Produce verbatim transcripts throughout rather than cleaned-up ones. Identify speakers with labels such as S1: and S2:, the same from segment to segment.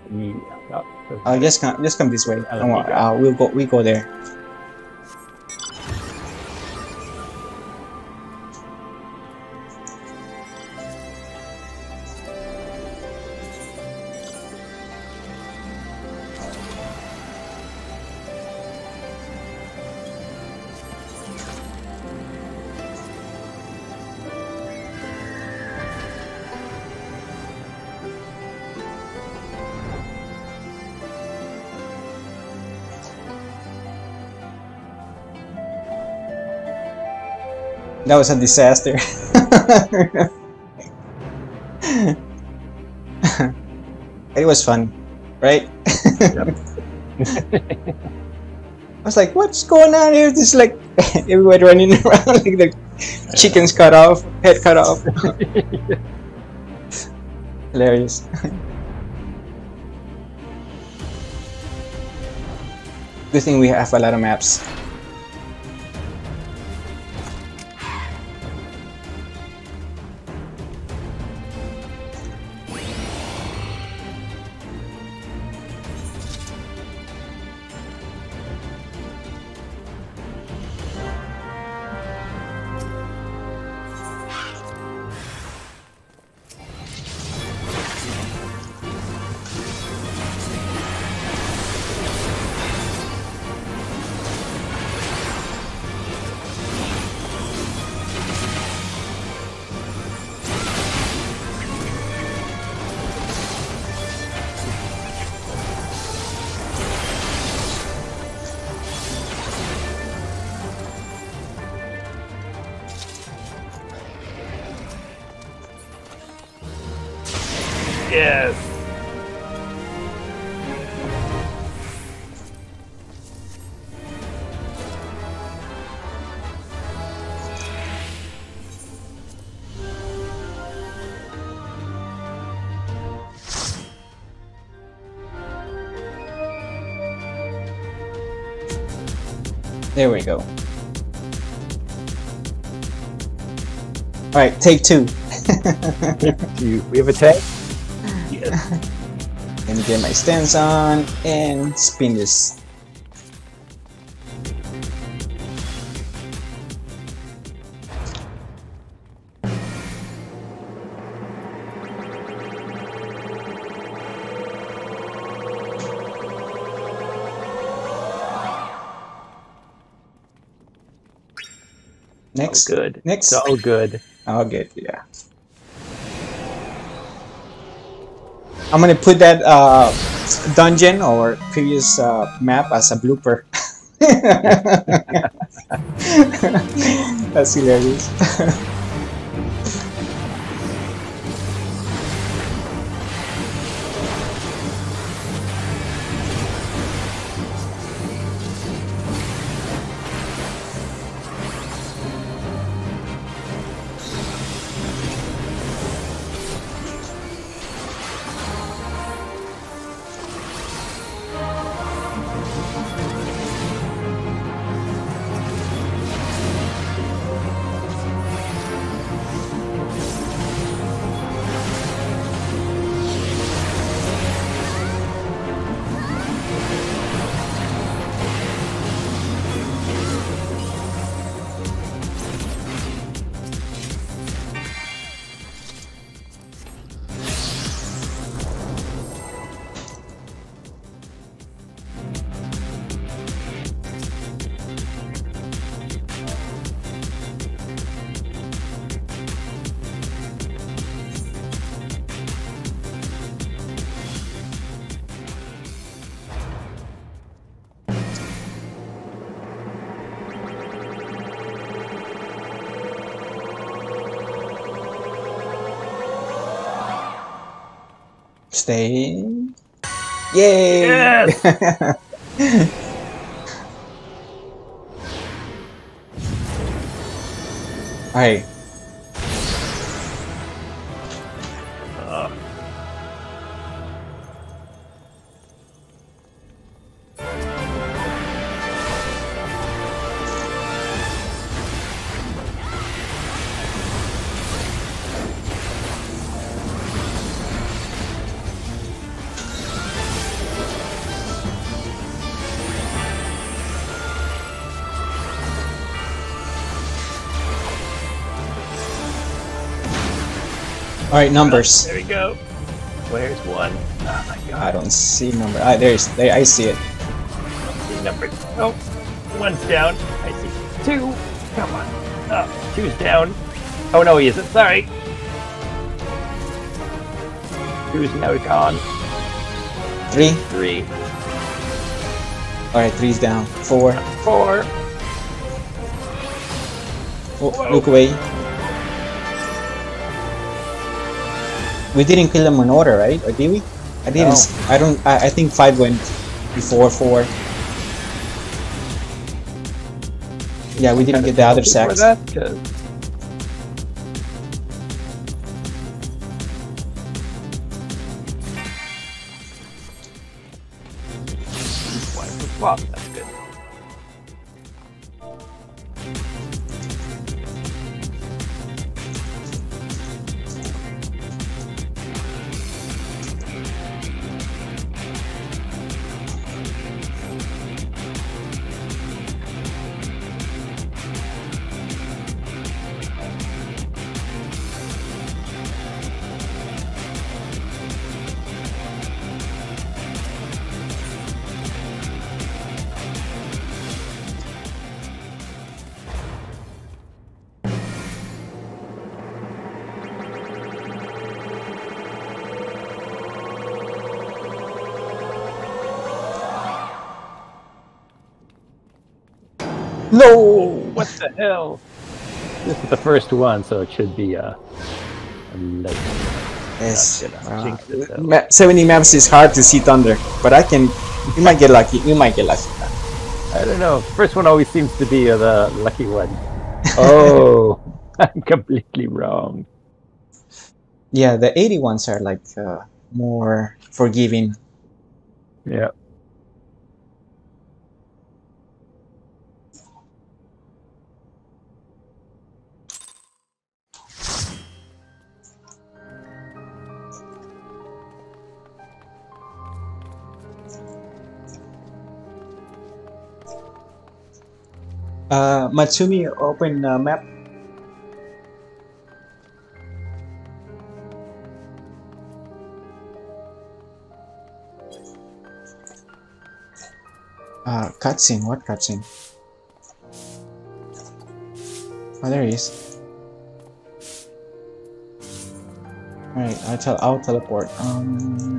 S1: Yeah.
S2: Uh, just come, just come this way.
S1: Uh,
S2: Come on, uh, we'll go, we go there. That was a disaster. It was fun, right?
S1: Yep.
S2: I was like, what's going on here? This is like everybody running around like the chickens cut off, head cut off. Hilarious. Good thing we have a lot of maps.
S1: Yes.
S2: There we go. Alright, take two.
S1: Do you, we have a tag? Yes.
S2: Let me get my stance on and spin this. Next.
S1: Oh, good.
S2: Next.
S1: So good.
S2: Oh, good. Yeah. I'm gonna put that uh, dungeon or previous uh, map as a blooper. That's hilarious. Stay. Yay!
S1: Yes!
S2: Alright.
S1: Uh,
S2: Alright, numbers.
S3: There we go. Where's one? Oh my god.
S2: I don't see number. Ah, there's there. I see it.
S3: I don't see numbers. Oh, one's down. I see two. Come on. Oh, two's down. Oh no, he isn't. Sorry. Two's now gone.
S2: Three.
S3: Three.
S2: Alright, three's down. Four.
S3: Four.
S2: Oh, look away. We didn't kill them in order, right? Or did we? I didn't.
S3: No.
S2: I don't. I, I think five went before four. Yeah, we didn't get the other
S3: Before
S2: sacks.
S3: that, 'cause one for flop. That's good.
S2: No.
S3: What the hell? This is the first one, so it should be uh, a late.
S2: Yes.
S3: Not gonna
S2: Uh,
S3: jinx it, though.
S2: ma- seventy maps is hard to see thunder, but I can. You might get lucky. You might get lucky.
S3: I don't know. First one always seems to be uh, the lucky one. Oh, I'm completely wrong.
S2: Yeah, the eighty ones are like uh, more forgiving.
S3: Yeah.
S2: Uh, Matsumi, open uh, map. Uh, cutscene. What cutscene? Oh, there he is. All right, I'll tell. I'll teleport. Um.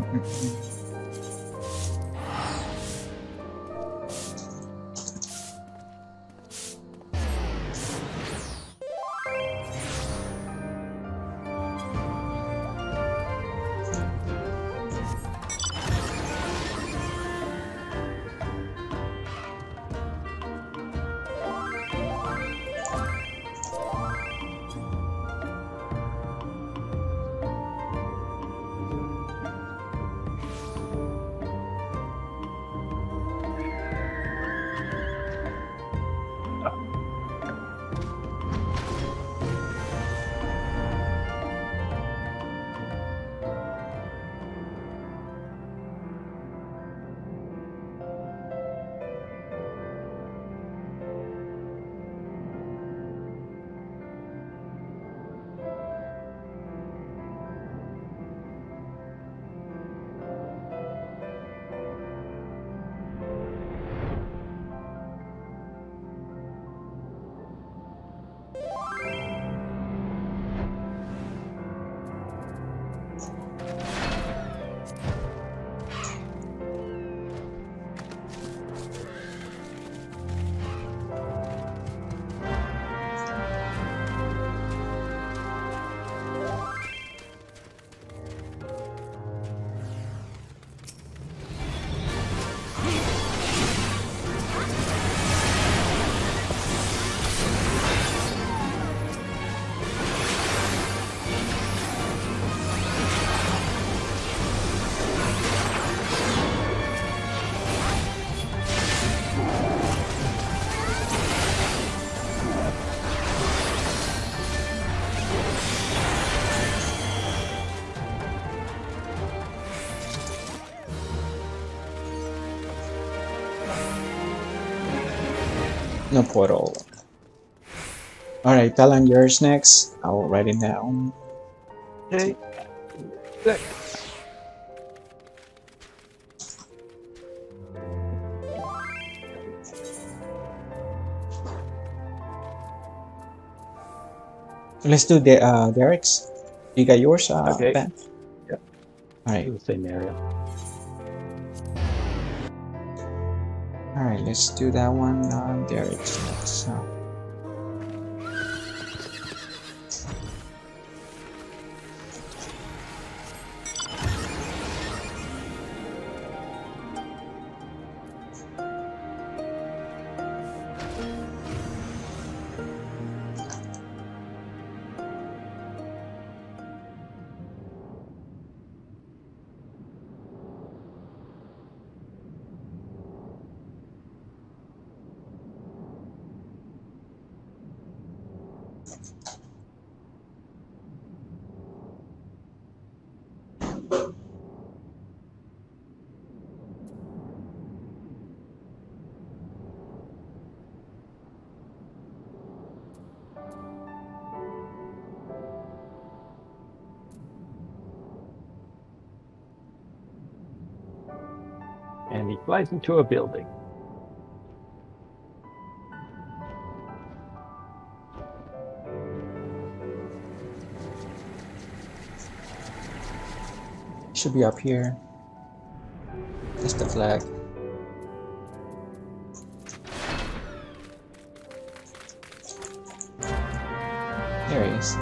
S2: No portal. Alright, Talon, yours next. I'll write it down.
S3: Okay. Good.
S2: Let's do the uh, Derek's. You got yours, uh,
S3: Okay.
S2: Ben?
S3: Yep.
S2: All right.
S3: The same area.
S2: All right. Let's do that one. Uh, Derek's next. Uh,
S3: And he flies into a building.
S2: should be up here. That's the flag. There he is.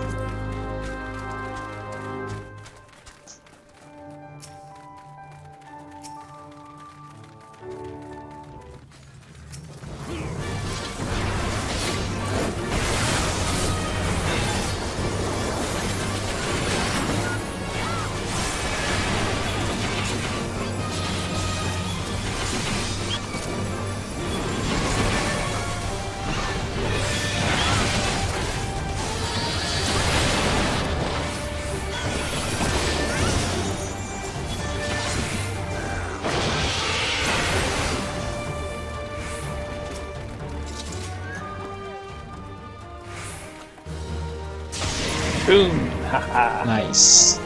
S3: Boom! Haha!
S2: Nice.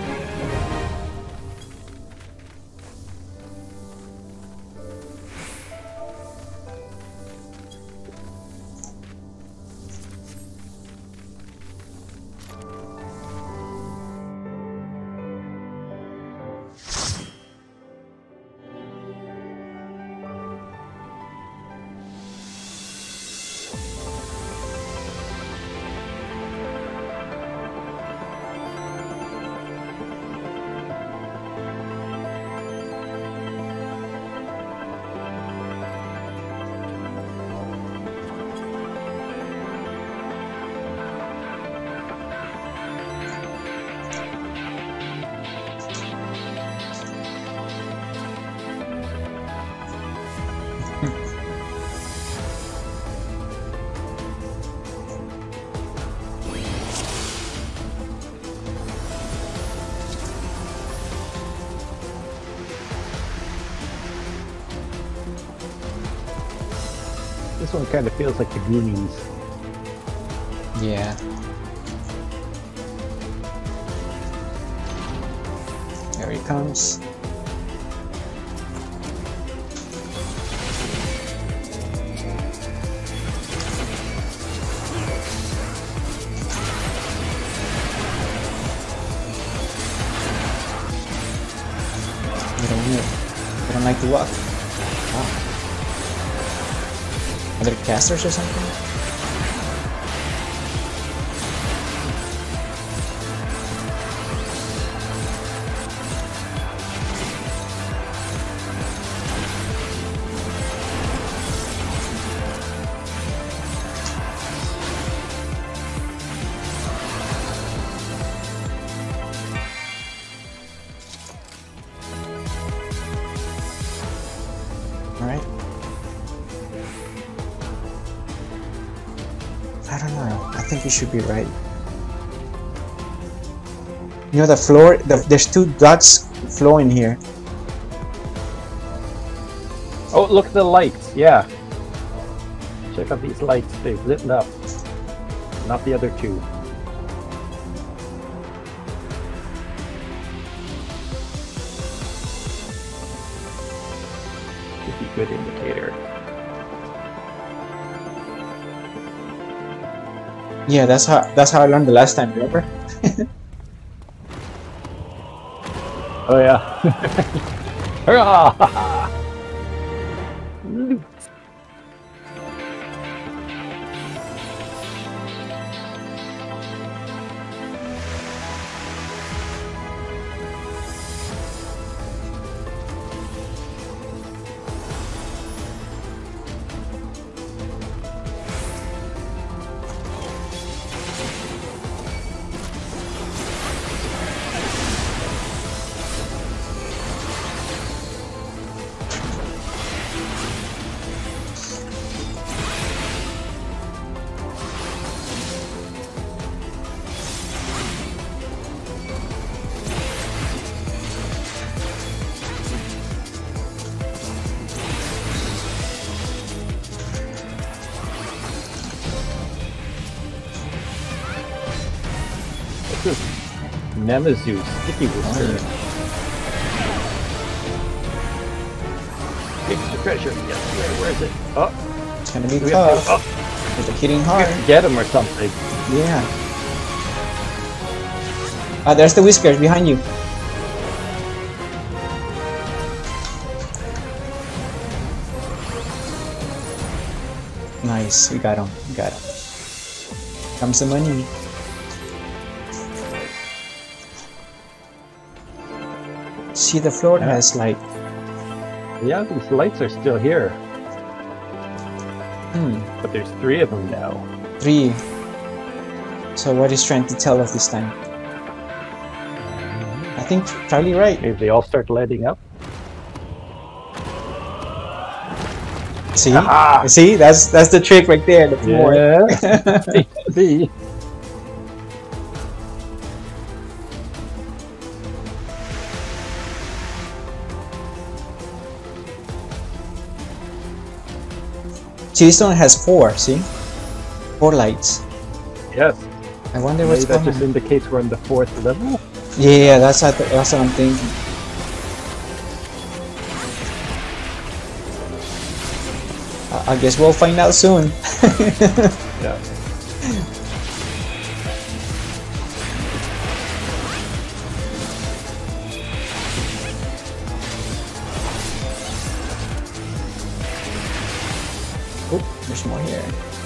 S3: This one kind of feels like the Goonies.
S2: Yeah. Here he comes. You don't need it. You don't like to walk. Wow. Are there casters or something? Alright. I don't know. I think you should be right. You know the floor, the, there's two dots flowing here.
S3: Oh, look at the lights. Yeah. Check out these lights. They've lit up. Not the other two. Should be a good indicator.
S2: Yeah, that's how that's how I learned the last time. Remember?
S3: Oh yeah. Hurrah! Loot. This is Nemazu Sticky Whisper. Give me the treasure. Yes, where, where is it? Oh,
S2: It's gonna be
S3: we have
S2: tough.
S3: to, oh,
S2: With the hitting
S3: we
S2: hard.
S3: have to get him or something.
S2: Yeah. Ah, there's the whiskers behind you. Nice, we got him. We got him. Comes the money. See, the floor
S3: Yeah.
S2: has like.
S3: Yeah, these lights are still here,
S2: Hmm.
S3: but there's three of them now.
S2: Three. So what is trying to tell us this time? I think Charlie right.
S3: Maybe they all start lighting up.
S2: See?
S3: Aha!
S2: See? That's that's the trick right there. The floor.
S3: Yeah. See.
S2: See, this one has four. See? Four lights.
S3: Yes.
S2: I wonder
S3: Maybe
S2: what's
S3: that
S2: going
S3: just
S2: on.
S3: indicates we're on the fourth level.
S2: Yeah, that's what, that's what I'm thinking. I, I guess we'll find out soon.
S3: Yeah.
S2: Oop, there's more here.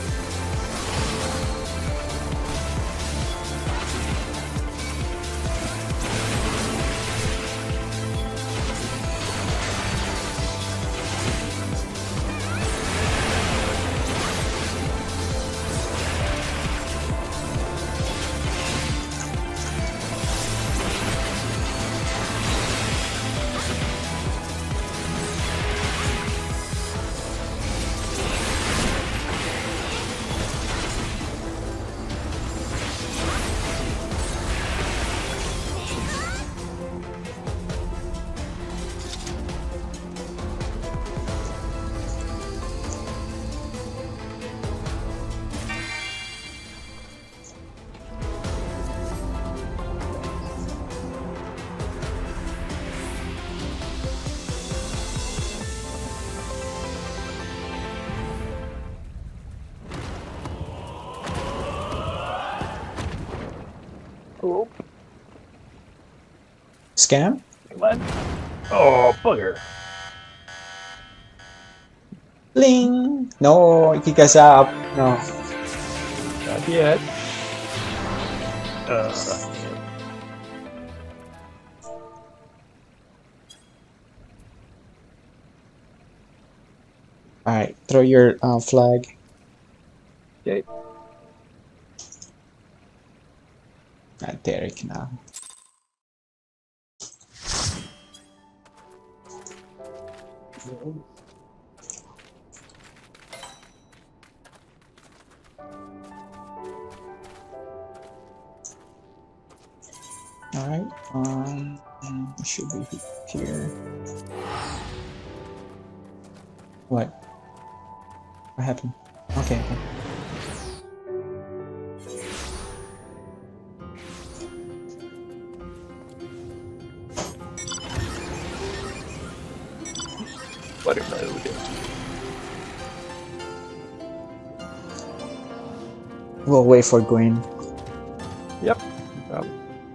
S3: Oh,
S2: Scam?
S3: come on. Oh, bugger.
S2: Bling! No, kick us up. No.
S3: Not yet. Uh,
S2: Alright, throw your uh, flag.
S3: okay.
S2: Ah, Derek now. Alright, um, it should be here. What? What happened? Okay, okay.
S3: Butterfly mode.
S2: We'll wait for Gwen.
S3: Yep. Um,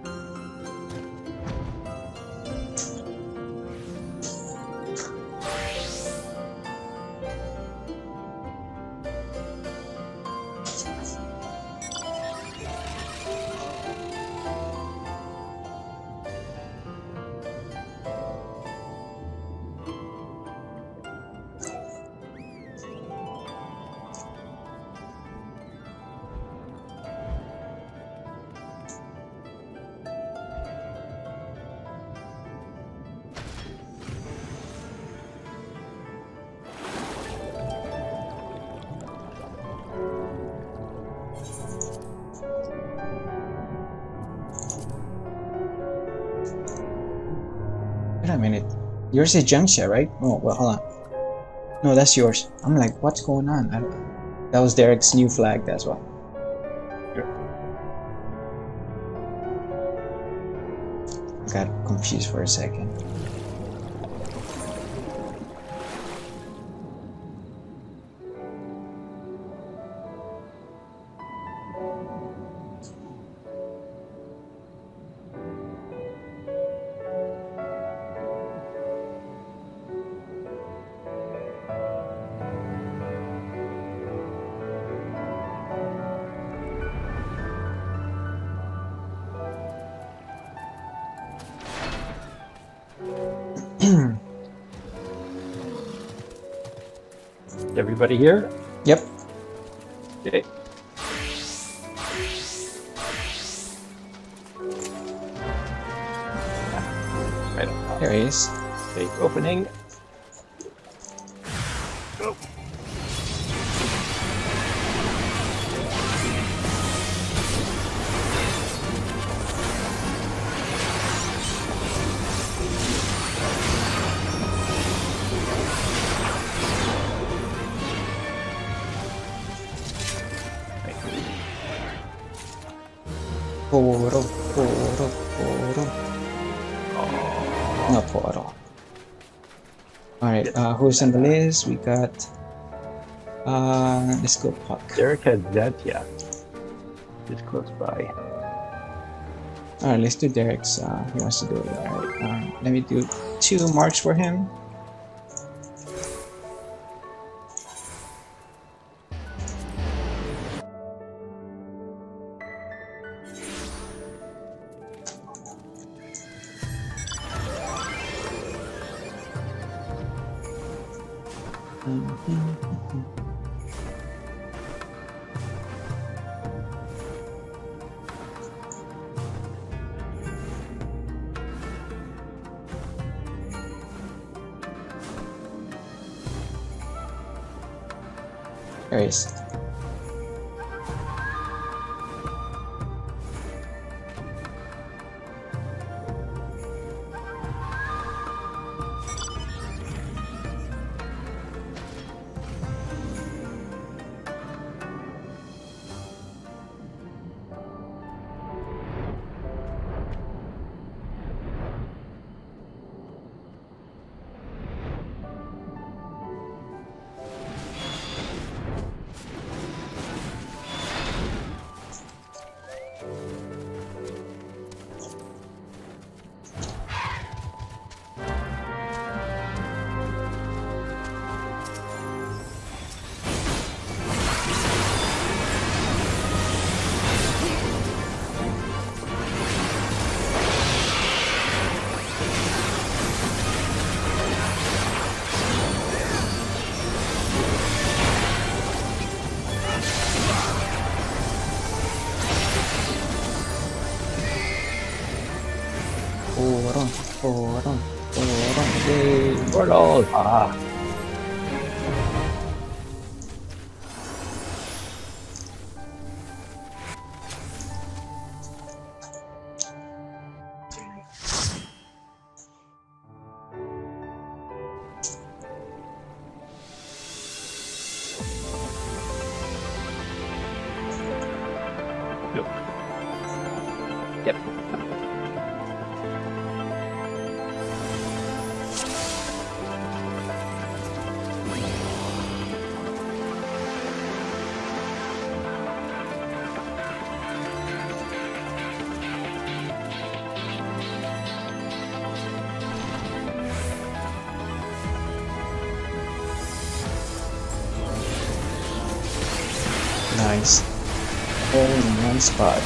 S2: Wait a minute. Yours is Junxia, right? Oh, well, hold on. No, that's yours. I'm like, what's going on? I don't... That was Derek's new flag, that's why. Got confused for a second.
S3: Everybody here?
S2: Yep.
S3: Okay. Right on top.
S2: There he is.
S3: Okay, opening. Go.
S2: Poro, poro, poro. No poro. Alright, uh, who's on the list? We got... Uh, let's go Puck.
S3: Derek has Zentia. Just close by.
S2: Alright, let's do Derek's. Uh, he wants to do it. Alright, um, let me do two marks for him. There he is. Poro, poro, poro, yay.
S3: Portals! Ah. Yep. Yep.
S2: Nice. All in one spot.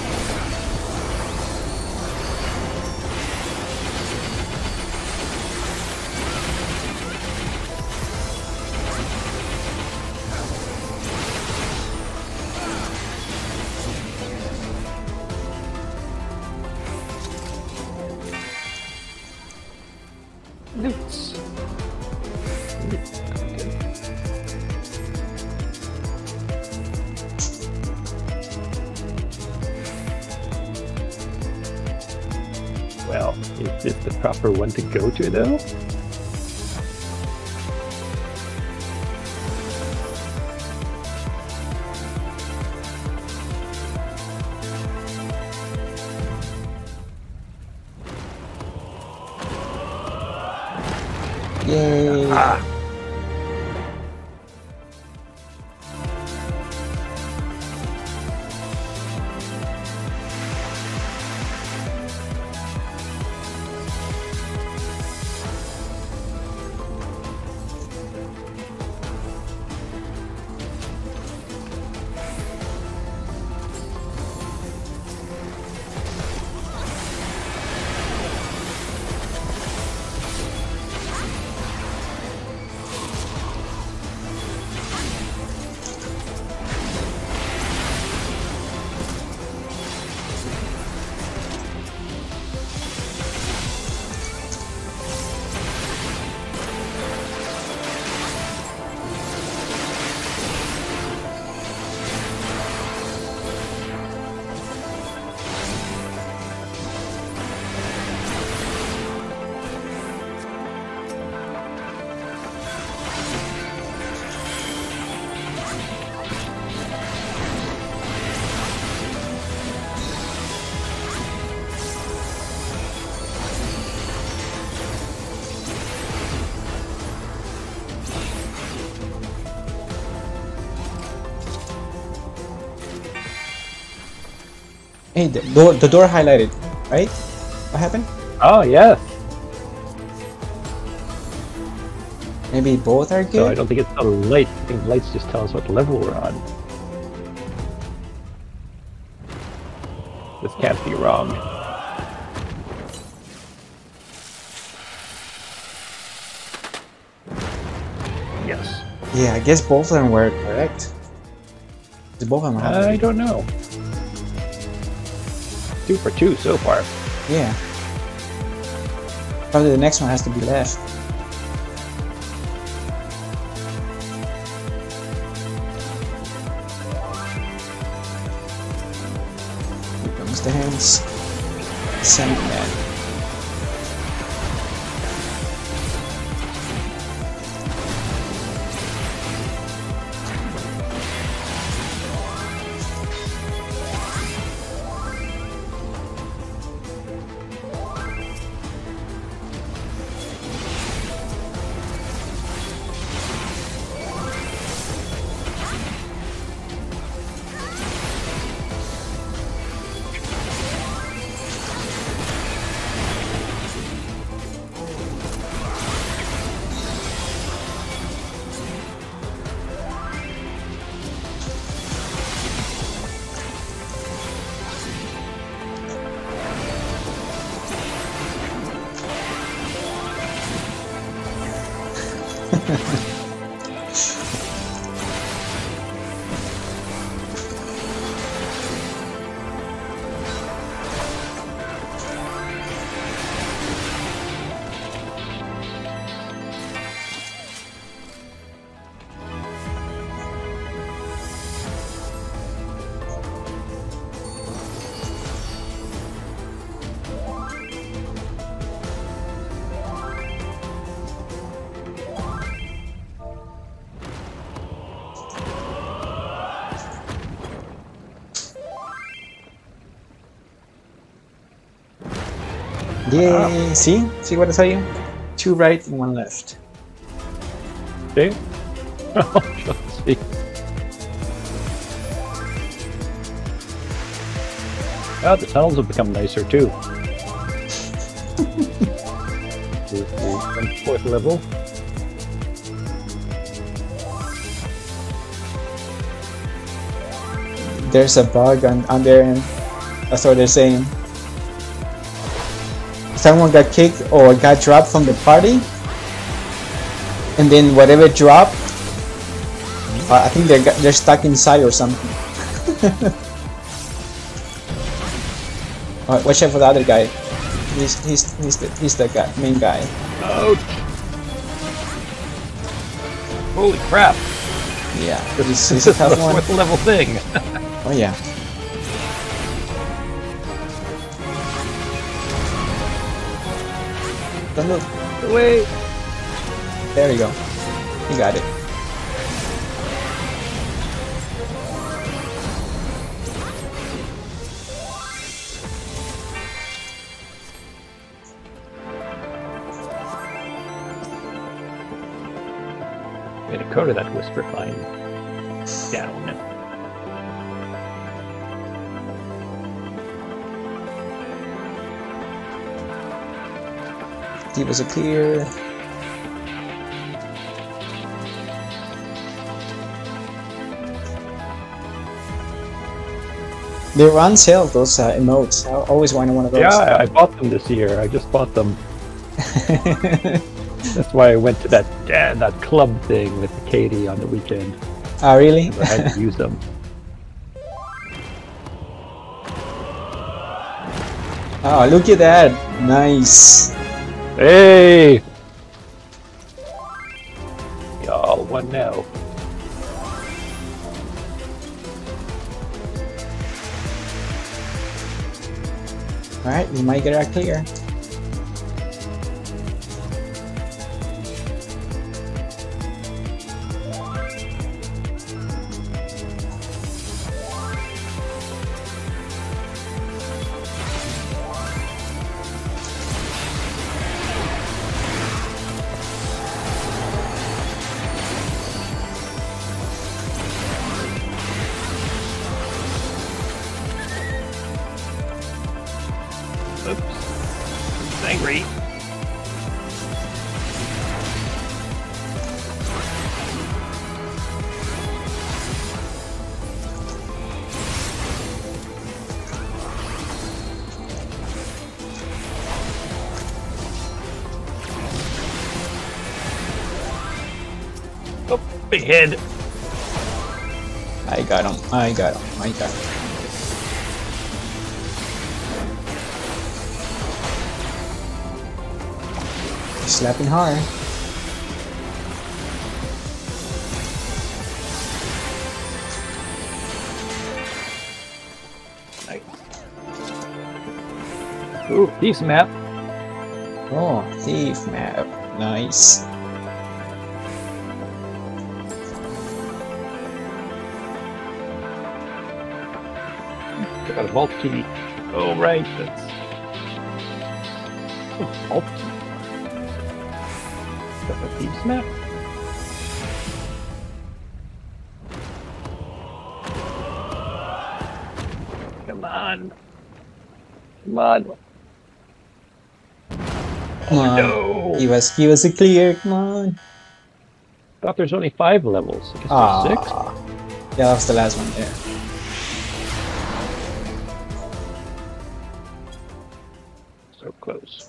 S3: Loots. Well, is this the proper one to go to, though?
S2: Yay!
S3: Ah.
S2: Hey, the door, the door highlighted, right? What happened?
S3: Oh, yes.
S2: Maybe both are good?
S3: So I don't think it's the light. I think the lights just tell us what level we're on. This can't be wrong. Yes.
S2: Yeah, I guess both of them were correct. Both of them are
S3: I don't know. Two for two so far.
S2: Yeah. Probably the next one has to be left. Here comes the hands. Sandman. Yay! See? See what I tell you? Two right and one left.
S3: See? Oh, let's see. Oh, the tunnels have become nicer too. The fourth level.
S2: there's a bug on, on there, and that's what they're saying. Someone got kicked or got dropped from the party, and then whatever dropped, uh, I think they're they're stuck inside or something. Alright, watch out for the other guy. He's he's he's the he's the guy, main guy.
S3: Ouch! Holy crap!
S2: Yeah,
S3: This,
S2: he's,
S3: this
S2: he's a
S3: is
S2: tough
S3: the
S2: one.
S3: fourth level thing.
S2: Oh yeah. Don't look.
S3: Wait.
S2: There you go. You got it.
S3: Get a code of that whisper fine. Down.
S2: Give us a clear. They're on sale, those uh, emotes. I always wanted one of those.
S3: Yeah, I, I bought them this year. I just bought them. That's why I went to that uh, that club thing with Katie on the weekend.
S2: Oh, really?
S3: I had to use them.
S2: Oh, look at that. Nice.
S3: Hey! Y'all one now.
S2: Alright, we might get our clear.
S3: Oops. It's angry. Oh, big head.
S2: I got him. I got him. I got him. Slapping hard.
S3: Nice. Ooh, thieves map.
S2: Oh, thief map. Nice.
S3: Got a vault key. Oh, right. That's. Oh, vault key. Got the thieves map. Come on. Come on.
S2: Come on.
S3: No.
S2: Give us, give us a clear. Come on.
S3: Thought there's only five levels. I guess there's six.
S2: Ah. Yeah, that was the last one there.
S3: So close.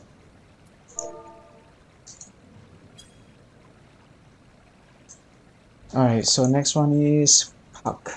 S2: Alright, so next one is Puck.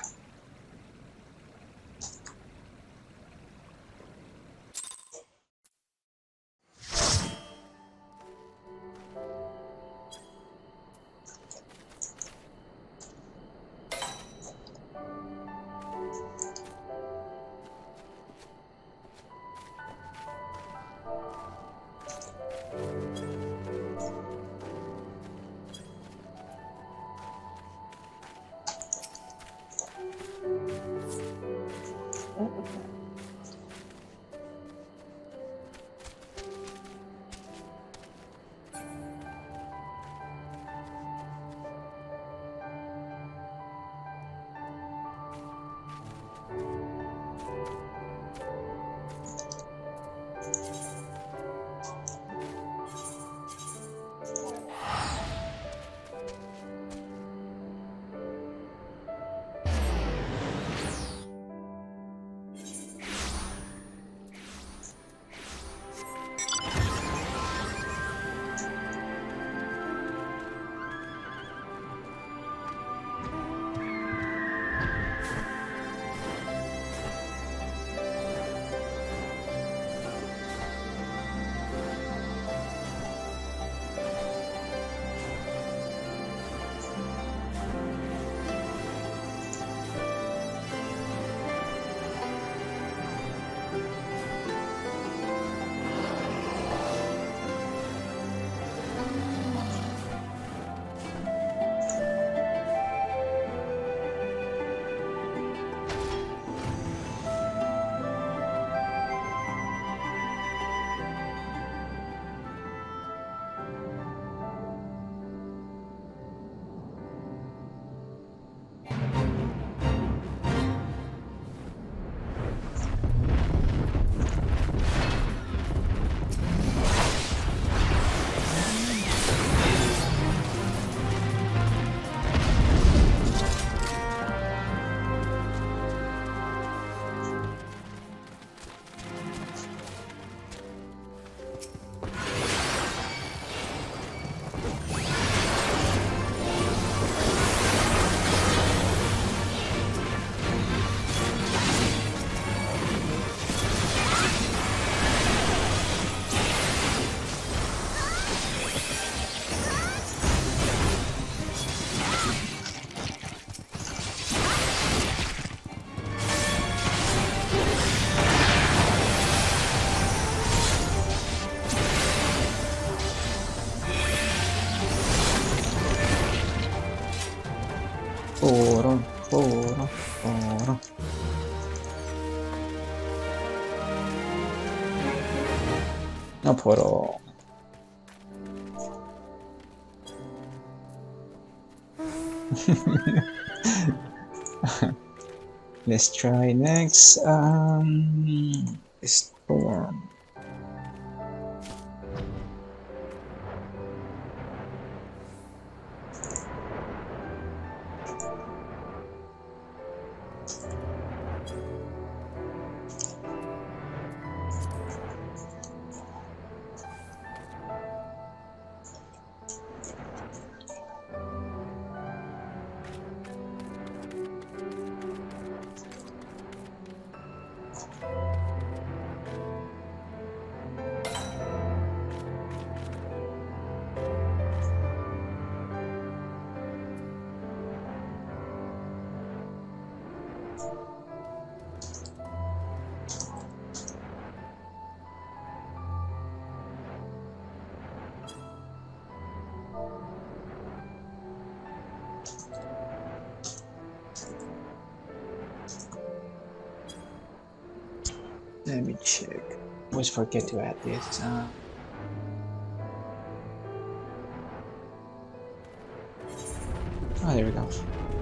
S2: Poro, poro, poro. No poro. Let's try next. Um, storm. Let me check. Always forget to add this. Uh, oh, there we go.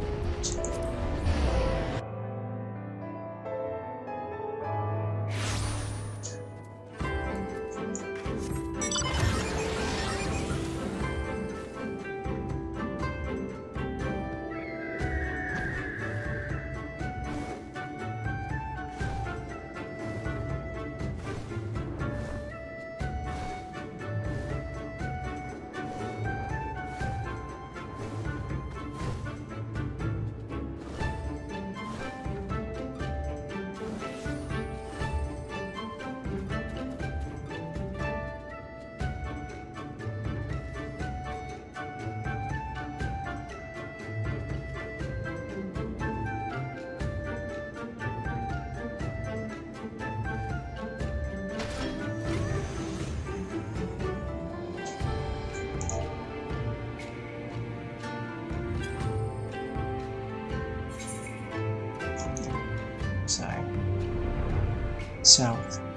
S2: Side. South.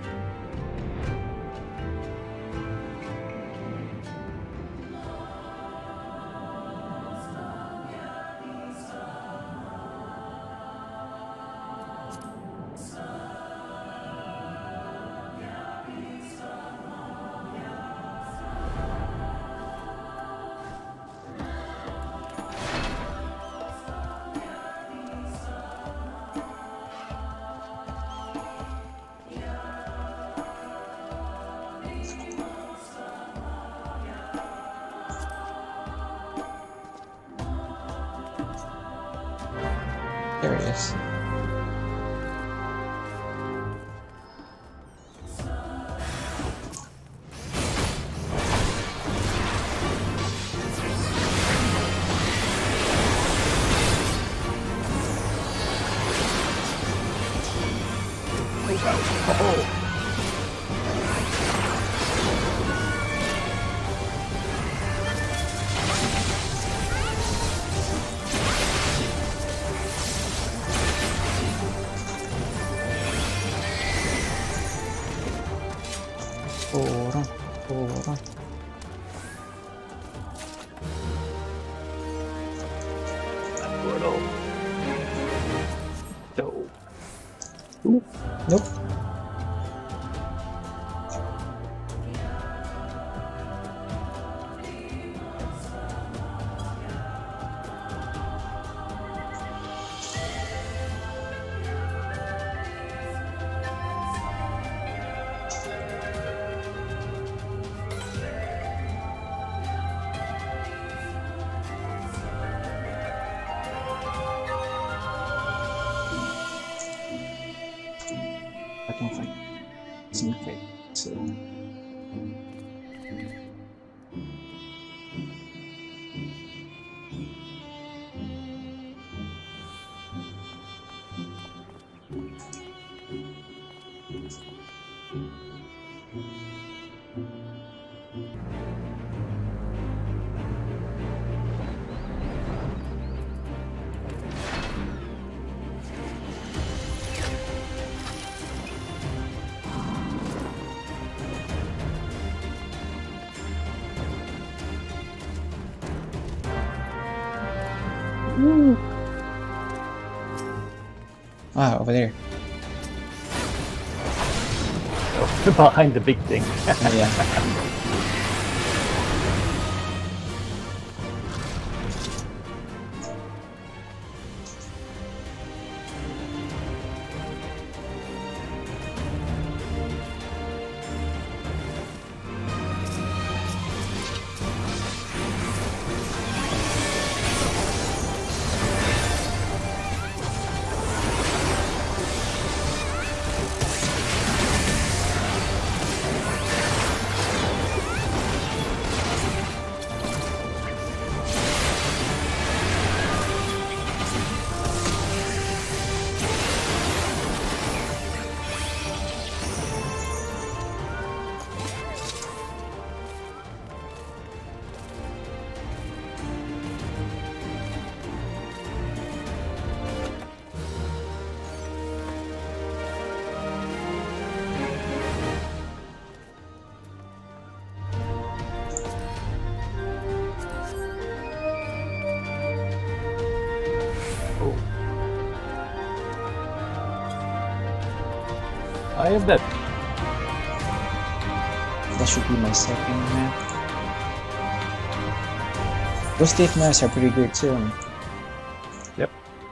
S2: There it is.
S3: Oh.
S2: Poro, poro.
S3: Portal. So.
S2: Nope. I don't think it's okay. So. Ah, over there.
S3: Oh, behind the big thing.
S2: Yeah.
S3: I am dead.
S2: That should be my second map. Those state maps are pretty good too.
S3: Yep.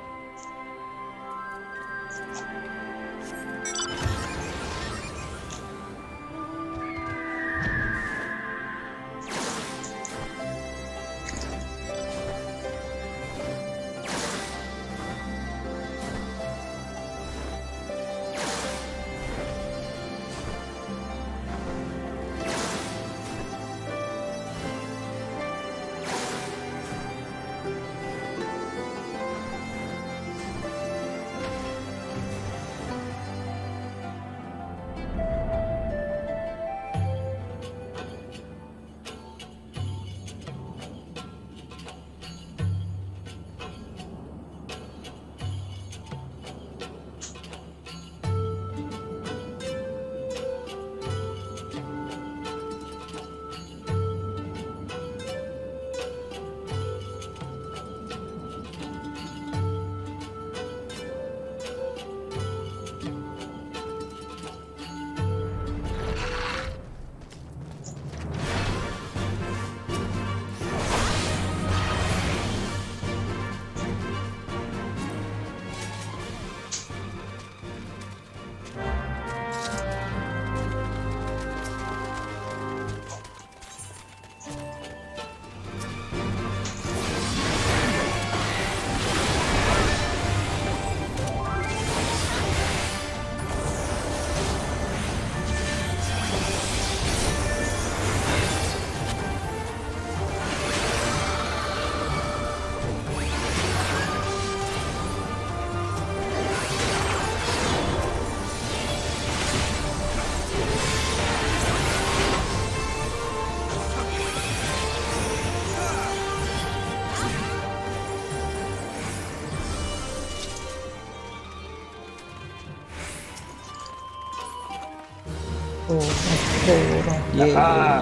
S2: Yeah.
S3: Ah.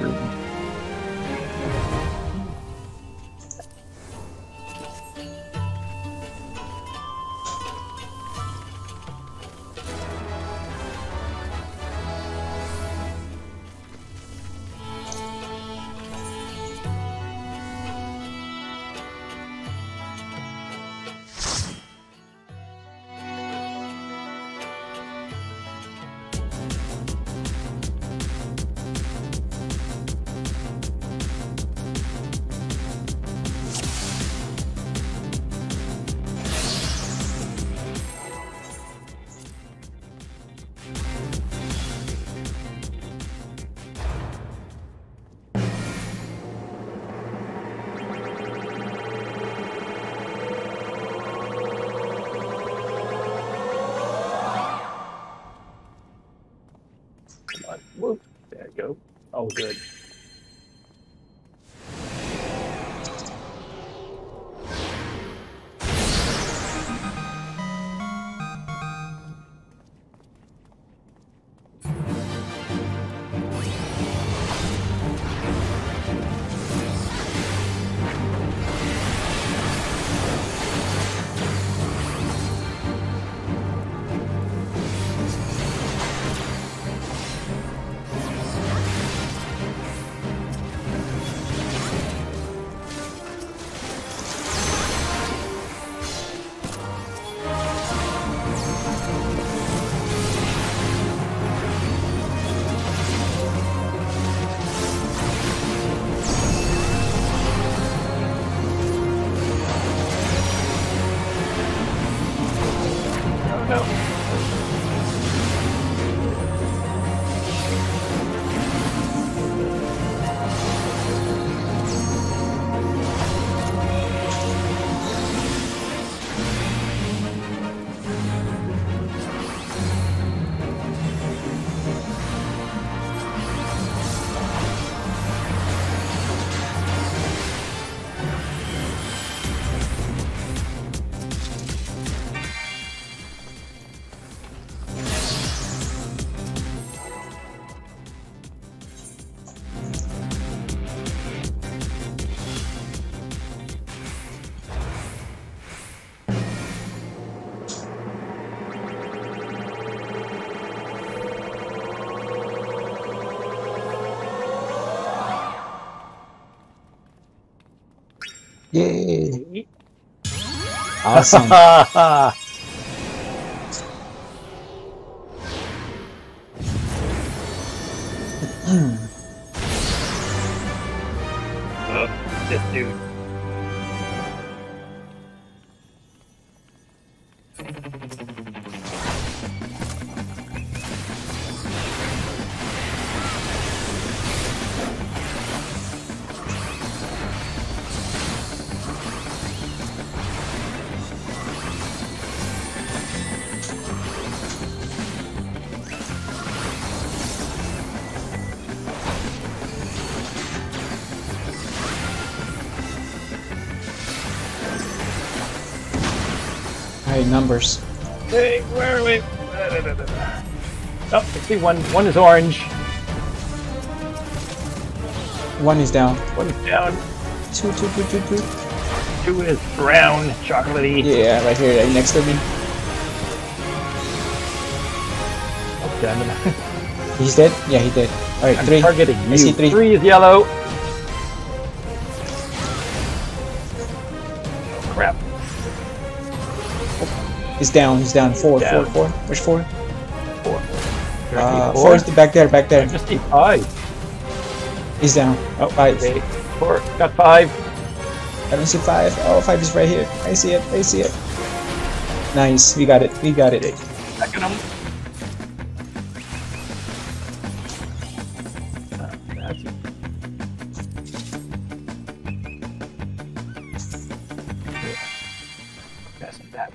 S3: Whoop. There you go. Oh, good.
S2: Yay! Awesome.
S3: Oh, this dude.
S2: Alright, numbers.
S3: Hey, where are we? Oh, I see one. One is orange.
S2: One is down.
S3: One is down.
S2: Two, two, two, two, two.
S3: Two is brown, chocolatey.
S2: Yeah, right here, right next to me.
S3: Oh, damn it.
S2: He's dead? Yeah, he did. Alright,
S3: I'm
S2: three.
S3: targeting
S2: I
S3: you.
S2: see three.
S3: Three is yellow. Oh, crap.
S2: He's down, he's down. Four,
S3: Down.
S2: four, four. Where's four?
S3: Four.
S2: Uh,
S3: four.
S2: four is the back there, back there.
S3: I just need five.
S2: He's down. Oh, five.
S3: Okay. Four. Got five.
S2: I don't see five. Oh, five is right here. I see it, I see it. Nice, we got it, we got it.
S3: Second them. Uh, that's it. Yeah. That's that.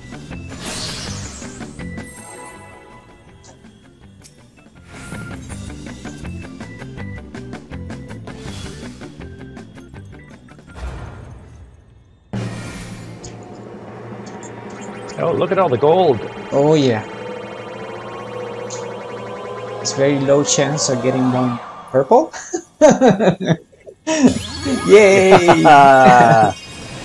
S3: Oh, look at all the gold.
S2: Oh yeah. It's very low chance of getting one purple. Yay!
S3: Ah.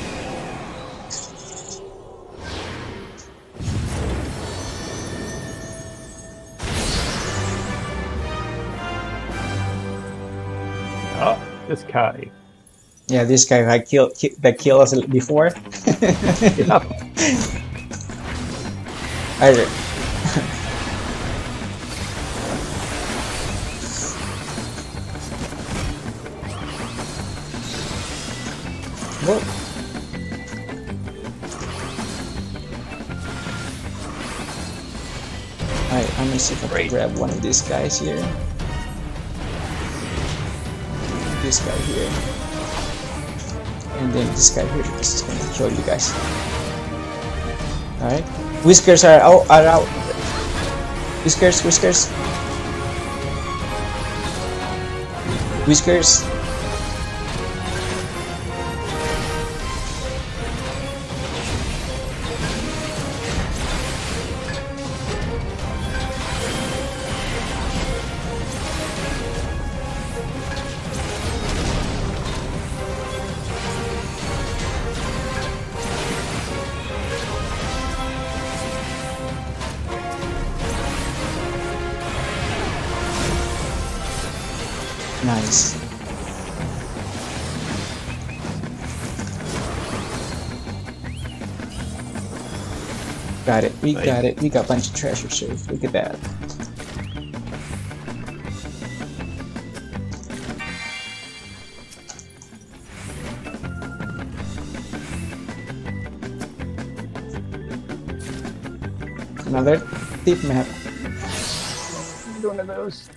S3: Oh, this guy.
S2: Yeah, this guy I killed ki that killed us before.
S3: Yeah.
S2: Alright. Whoa. Alright, I'm gonna see if I can
S3: Great.
S2: grab one of these guys here. This guy here. And then this guy here. This is gonna kill you guys. Alright. Whiskers are out, are out. Whiskers, whiskers. Whiskers. Nice. Got it. We
S3: Nice.
S2: got it. We got a bunch of treasure, so look at that. Another tip map.
S3: One of those.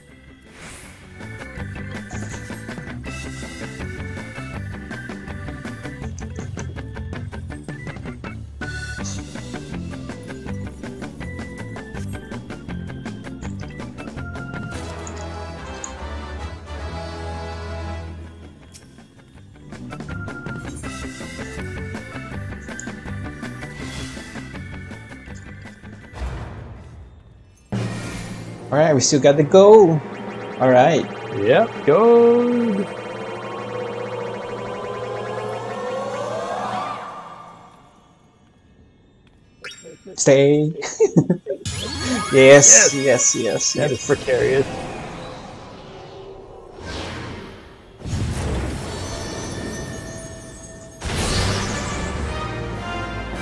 S2: Alright, we still got the goal. Alright.
S3: Yep, gold.
S2: Stay. yes, yes, yes,
S3: That
S2: yes.
S3: is precarious.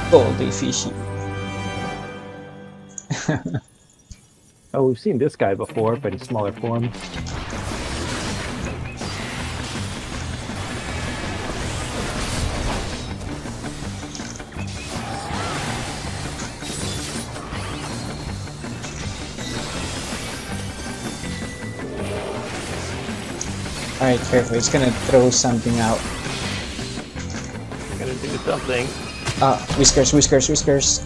S2: Goldie fishy.
S3: Oh, we've seen this guy before, but in smaller form.
S2: Alright, careful. It's gonna throw something out.
S3: Gonna do something.
S2: Ah, whiskers, whiskers, whiskers.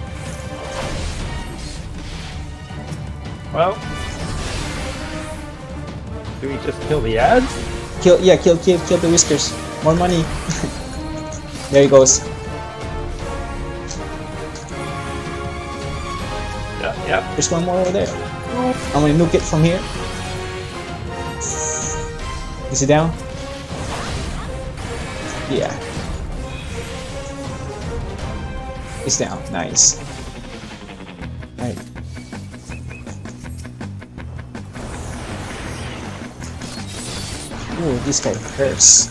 S3: Well, do we just kill the ads?
S2: Kill, yeah, kill, kill, kill the whiskers. More money. There he goes.
S3: Yeah, yeah.
S2: There's one more over there. I'm gonna nuke it from here. Is he down? Yeah. He's down. Nice. Alright. Ooh, this guy hurts.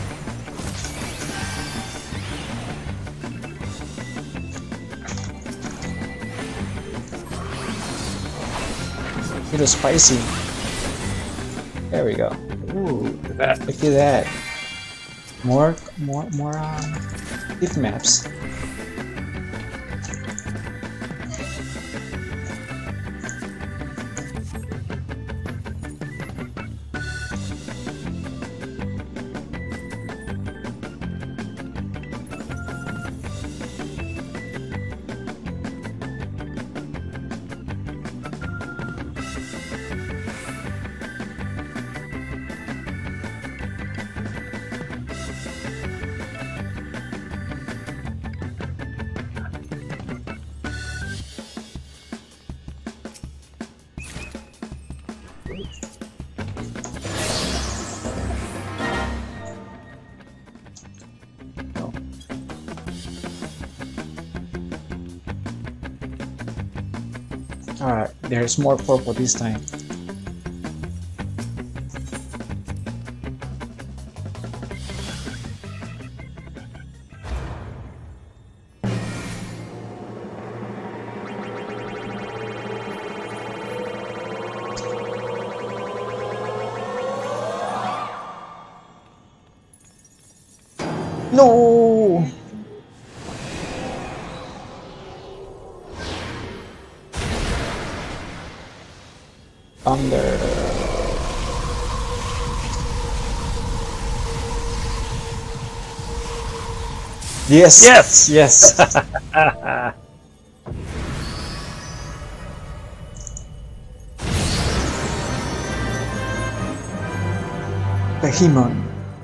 S2: Little spicy. There we go.
S3: Ooh, look at that.
S2: Look at that. More, more, more um, gift maps. Alright, there's more purple this time. No! Thunder. Yes!
S3: Yes!
S2: Yes! Behemoth.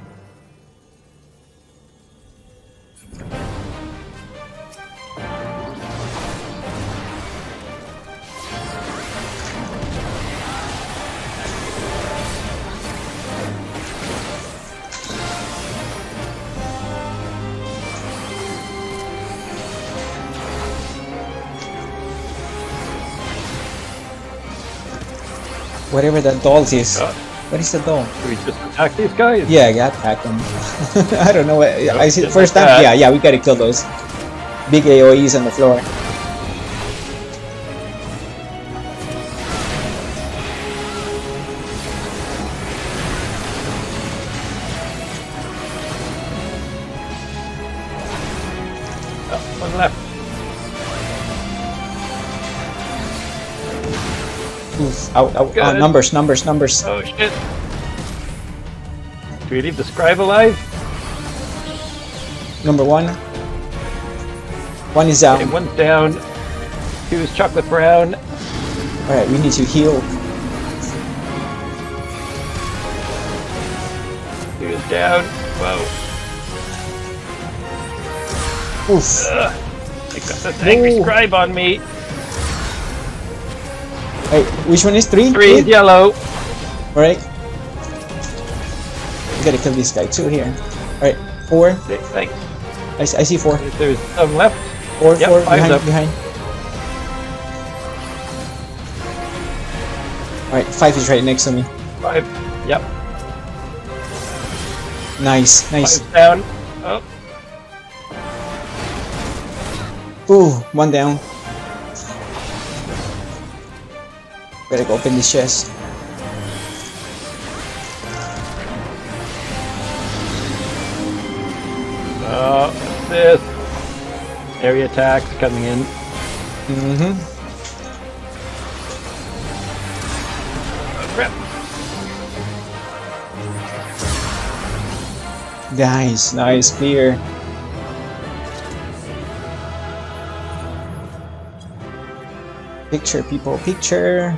S2: Whatever that doll is.
S3: Oh.
S2: What is the doll?
S3: Do we just attack these guys?
S2: Yeah, I got attack them. I don't know what I see
S3: just
S2: first
S3: like
S2: time.
S3: that.
S2: Yeah, yeah, we gotta kill those big A O Es on the floor.
S3: Oh, one left.
S2: Oof, out, out,
S3: Good.
S2: uh, numbers, numbers, numbers.
S3: Oh shit. Do we leave the scribe alive?
S2: Number one. One is down.
S3: Okay, one's down. Two is chocolate brown.
S2: Alright, we need to heal.
S3: Two is down. Whoa.
S2: Oof.
S3: Ugh. I got this angry
S2: No.
S3: scribe on me.
S2: Wait, which one is three?
S3: Three is yellow.
S2: Alright. We gotta kill this guy too here. Alright, four.
S3: Six, thanks.
S2: I, I see four.
S3: There's some left.
S2: Four,
S3: Yep,
S2: four,
S3: five's
S2: behind,
S3: up.
S2: behind. Alright, five is right next to me.
S3: Five. Yep.
S2: Nice, nice.
S3: Five's down. Oh.
S2: Ooh, one down. Better go open this chest.
S3: Uh, this area attacks coming in.
S2: Mm-hmm.
S3: Oh, crap.
S2: Nice, nice, clear. Picture, people, picture.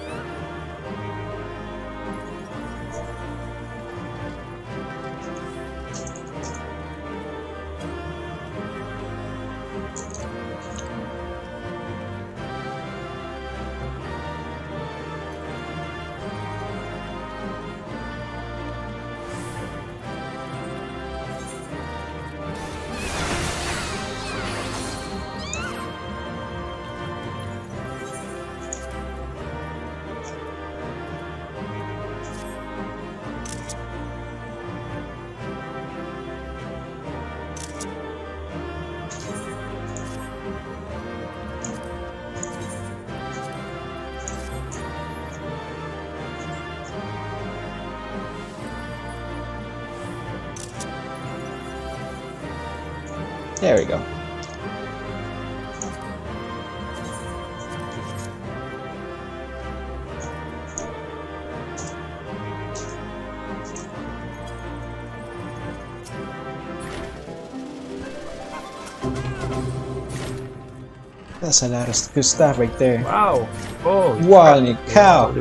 S2: There we go. That's a lot of good stuff right there.
S3: Wow. Oh,
S2: Holy cow.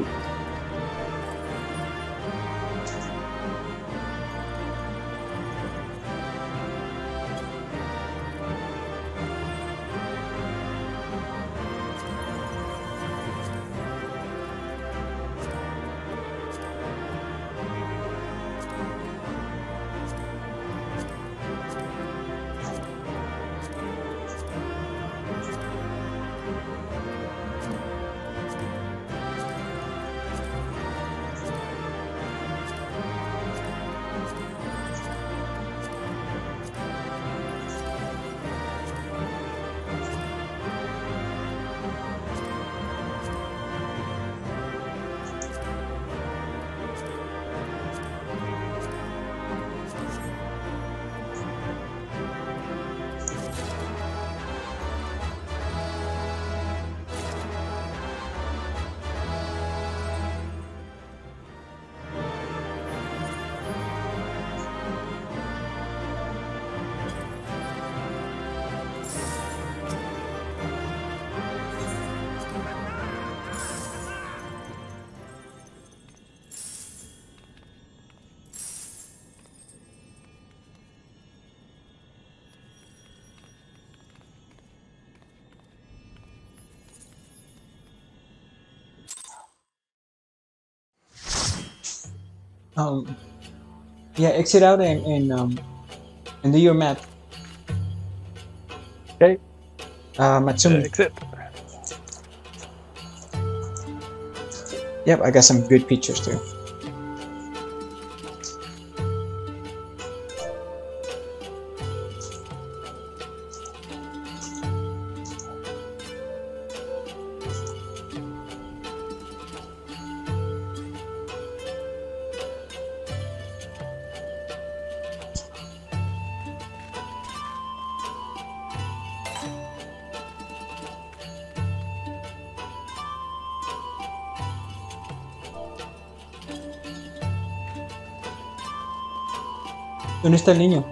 S2: Um, yeah, exit out and, and um and do your map.
S3: Okay.
S2: Uh, Matsumi.
S3: Exit.
S2: Yep, I got some good pictures too. ¿Dónde está el niño?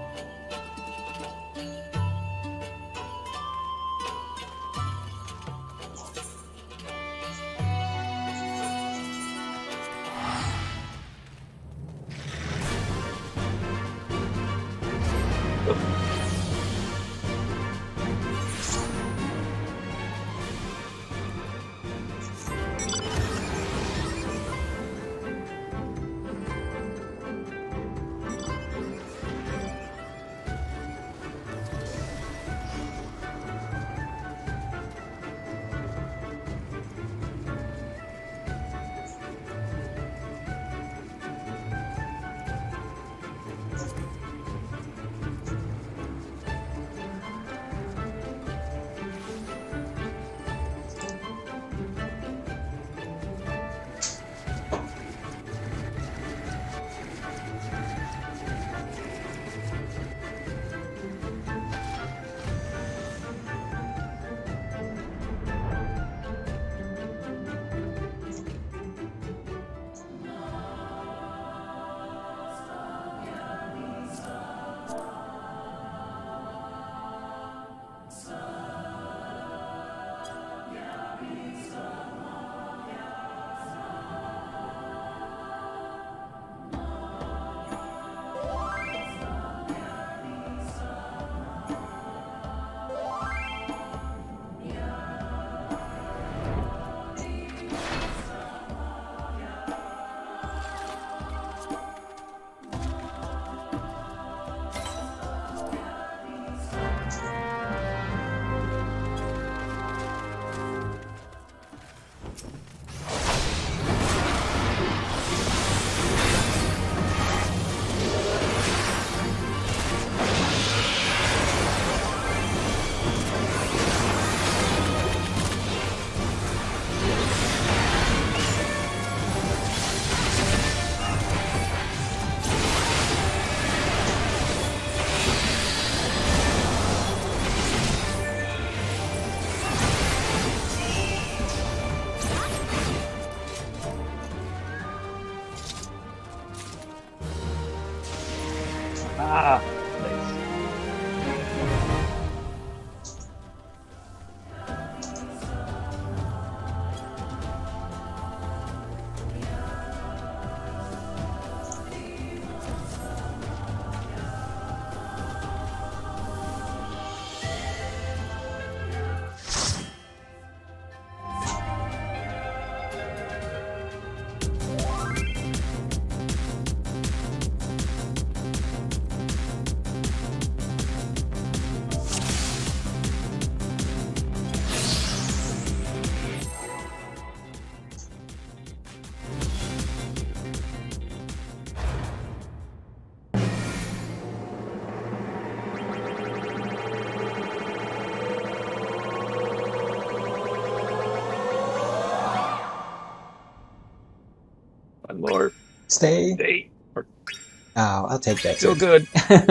S3: One more.
S2: Stay.
S3: Stay. Or
S2: Oh, I'll take that.
S3: still
S2: too.
S3: good.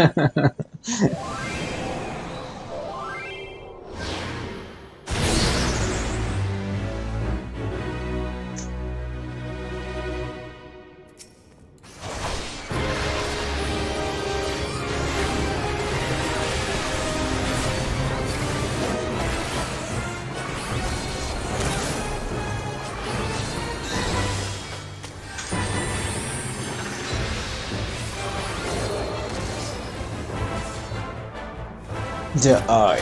S2: The eye.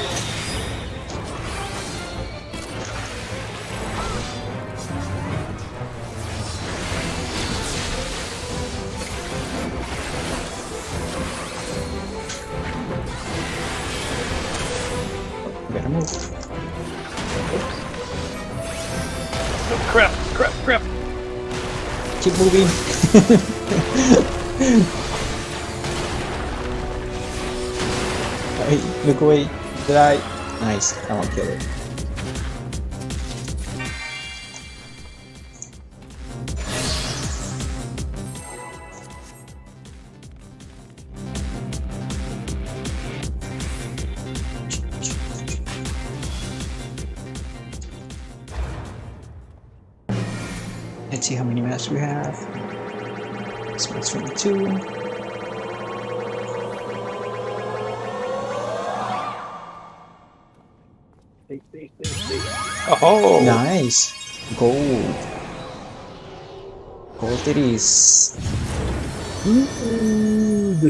S2: Better move.
S3: Oh, crap, crap, crap.
S2: Keep moving. Hey, look away. Die. Nice. I won't kill it. Let's see how many maps we have. This one's twenty-two.
S3: Stay, stay, stay, stay. Oh!
S2: Nice. Gold. Gold it is.
S3: Good.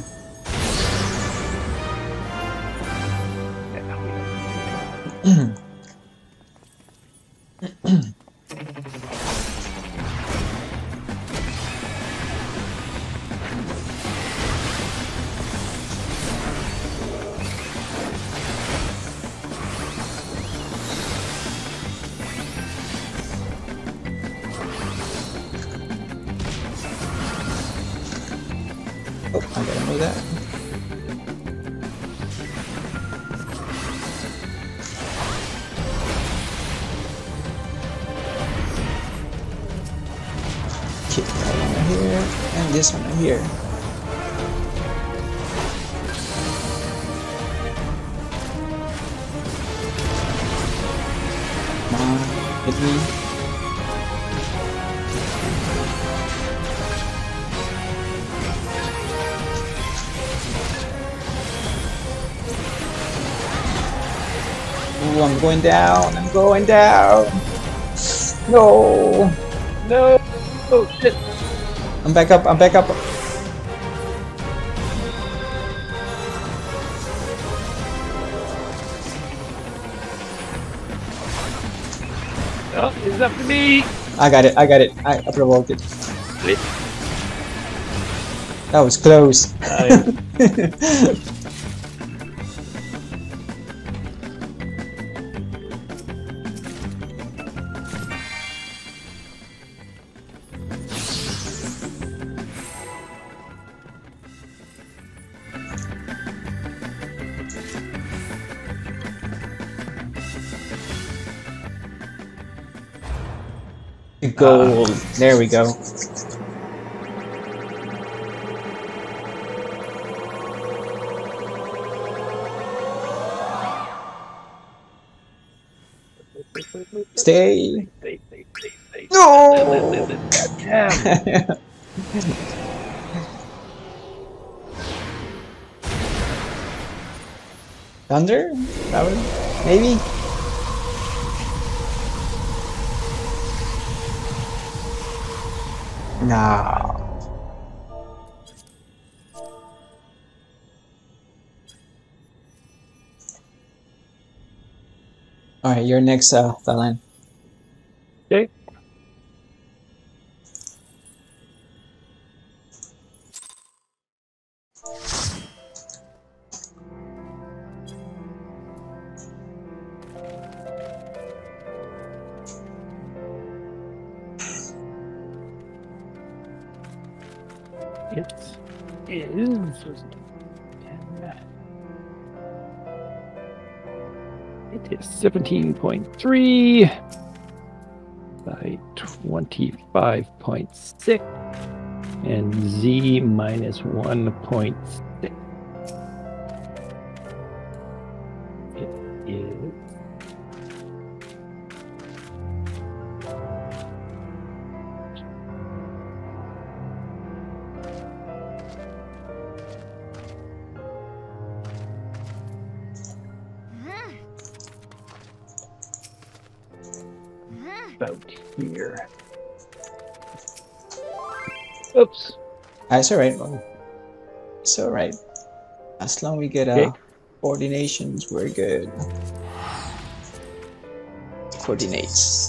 S2: Oh, I gotta know that. Keep that one right here, and this one right here. Come on, hit me. Ooh, I'm going down. I'm going down. No.
S3: No! Oh, shit!
S2: I'm back up. I'm back up.
S3: Oh, it's up to me!
S2: I got it. I got it. I, I provoked it.
S3: Split.
S2: That was close.
S3: Uh,
S2: Gold. There we go. Stay.
S3: Stay, stay, stay, stay.
S2: No.
S3: Damn!
S2: Thunder? That was maybe. No. All right, you're next, uh, Thailand.
S3: Okay. It is. It is seventeen point three by twenty-five point six. And Z minus one point six. It is. About here. Oops.
S2: That's alright. It's alright. As long as we get
S3: Okay.
S2: uh, coordinations, we're good. Coordinates.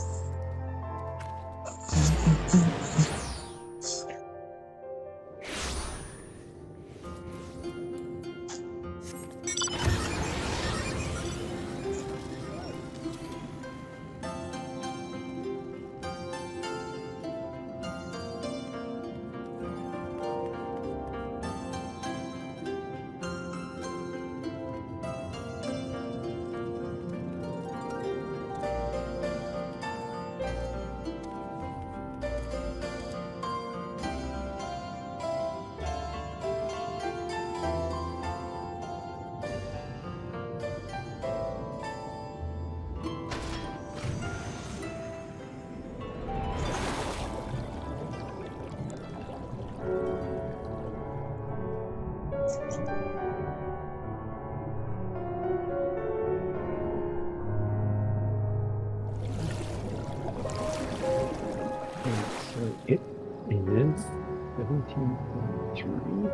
S3: So it is seventeen point three.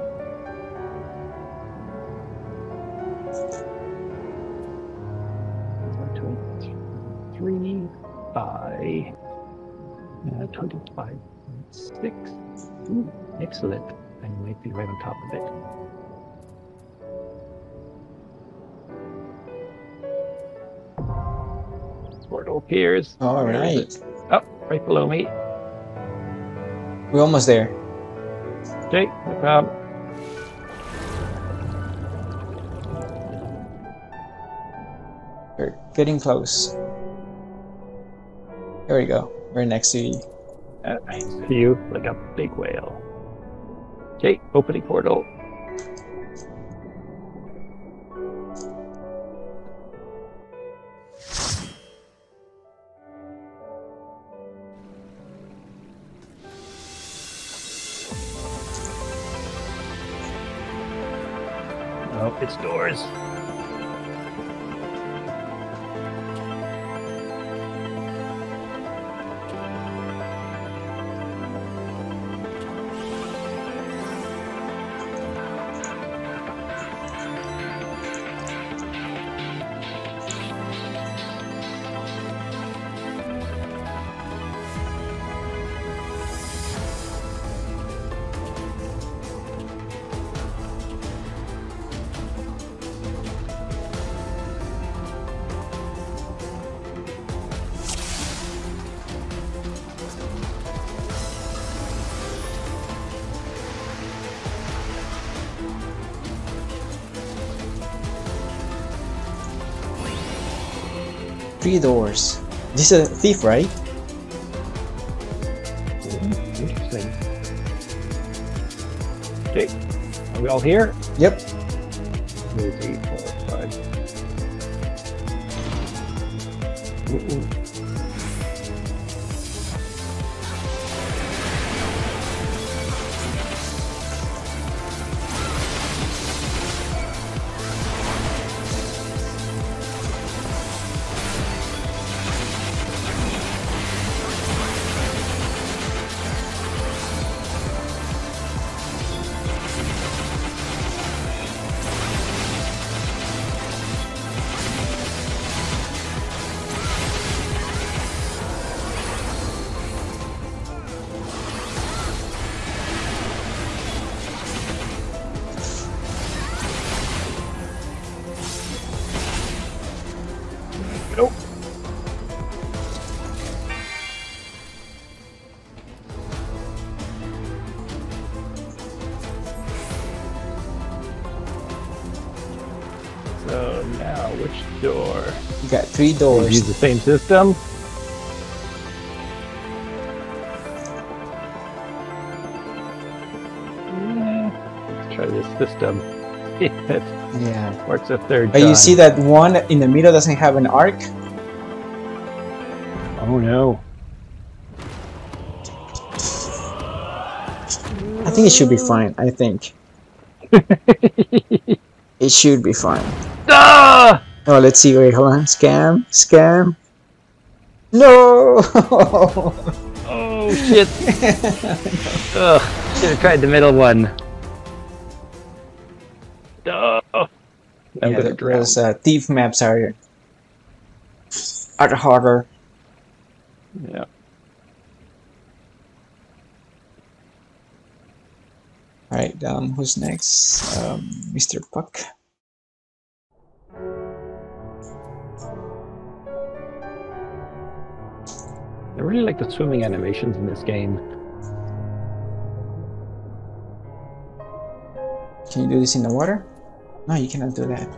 S3: twenty-three by uh, twenty-five point six. Ooh, excellent. I might be right on top of it. Portal appears.
S2: All
S3: Where is
S2: right.
S3: it? Oh, right below me.
S2: We're almost there.
S3: Okay, no problem.
S2: We're getting close. There we go. We're next to you.
S3: Uh, I see you like a big whale. Okay, opening portal. Oh, it's doors.
S2: Three doors. This is a thief, right?
S3: Interesting. Okay, are we all here?
S2: Yep.
S3: Two, three, four, five. Ooh, ooh. Nope. So now, which door?
S2: You got three
S3: We
S2: doors.
S3: use the same system. system. It
S2: Yeah.
S3: works a third
S2: But
S3: time.
S2: you see that one in the middle doesn't have an arc?
S3: Oh no.
S2: I think it should be fine, I think. It should be fine.
S3: Ah!
S2: Oh, let's see. Wait, hold on. Scam. Scam. No!
S3: Oh shit. Ugh, should have tried the middle one. Oh, I'm
S2: Yeah,
S3: gonna
S2: th-
S3: drown.
S2: those uh, thief maps are, are harder.
S3: Yeah.
S2: Alright, um, who's next? Um, Mister Puck.
S3: I really like the swimming animations in this game.
S2: Can you do this in the water? No, you cannot do that.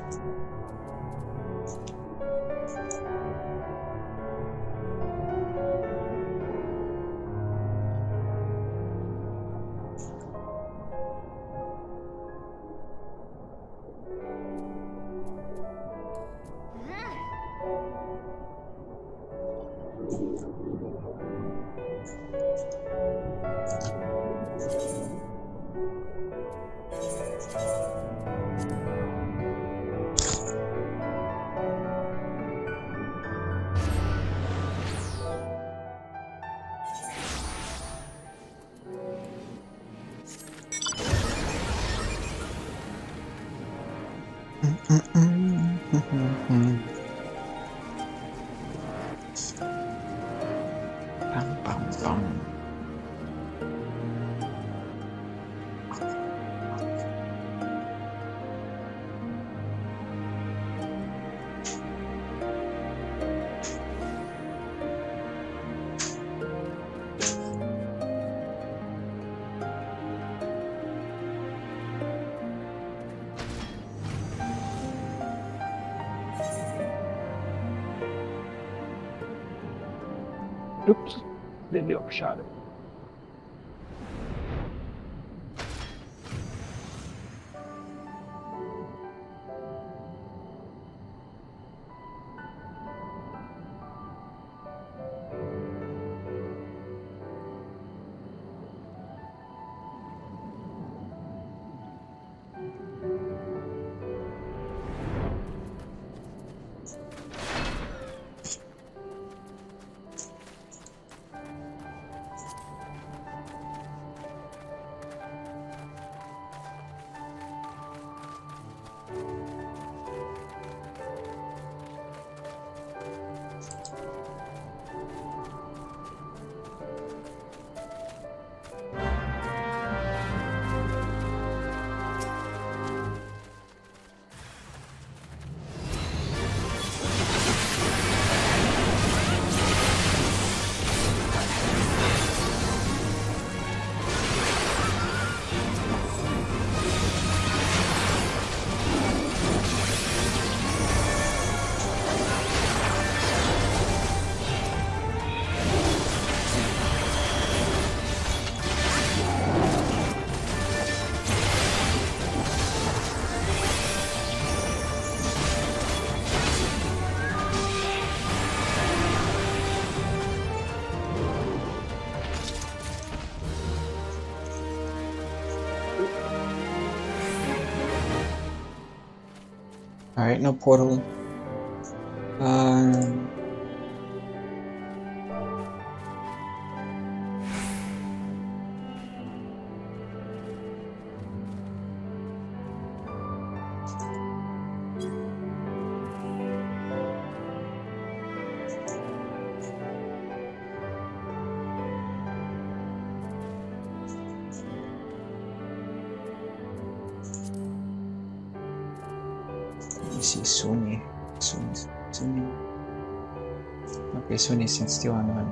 S2: Bum, bum, bum.
S3: Oops. Nearly overshot it.
S2: Alright, no portal. Um, let me see, Sony. Sony. Sony. Okay, Sony is still on one.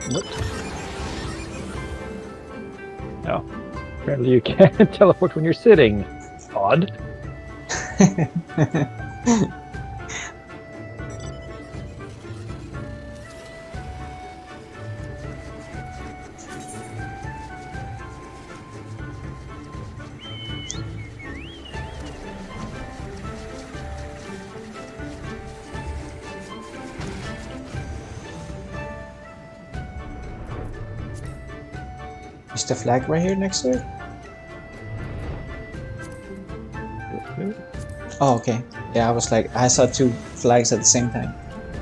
S3: Whoops. No. Apparently you can't teleport when you're sitting. Odd.
S2: Is the flag right here next to it? Oh, okay. Yeah, I was like, I saw two flags at the same time.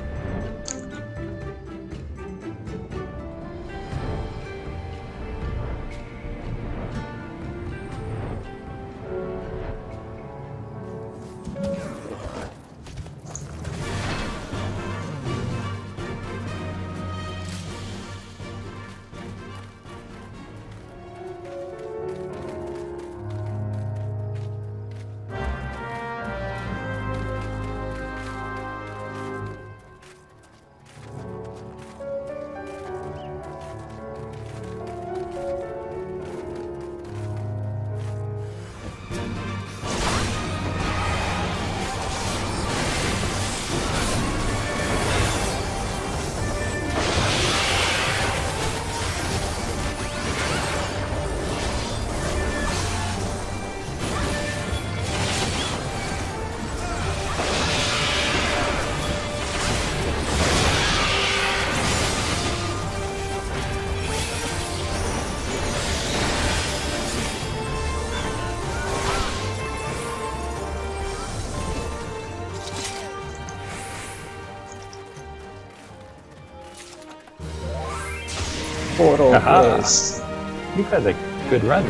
S2: Portal,
S3: Aha.
S2: yes.
S3: You've had a good run.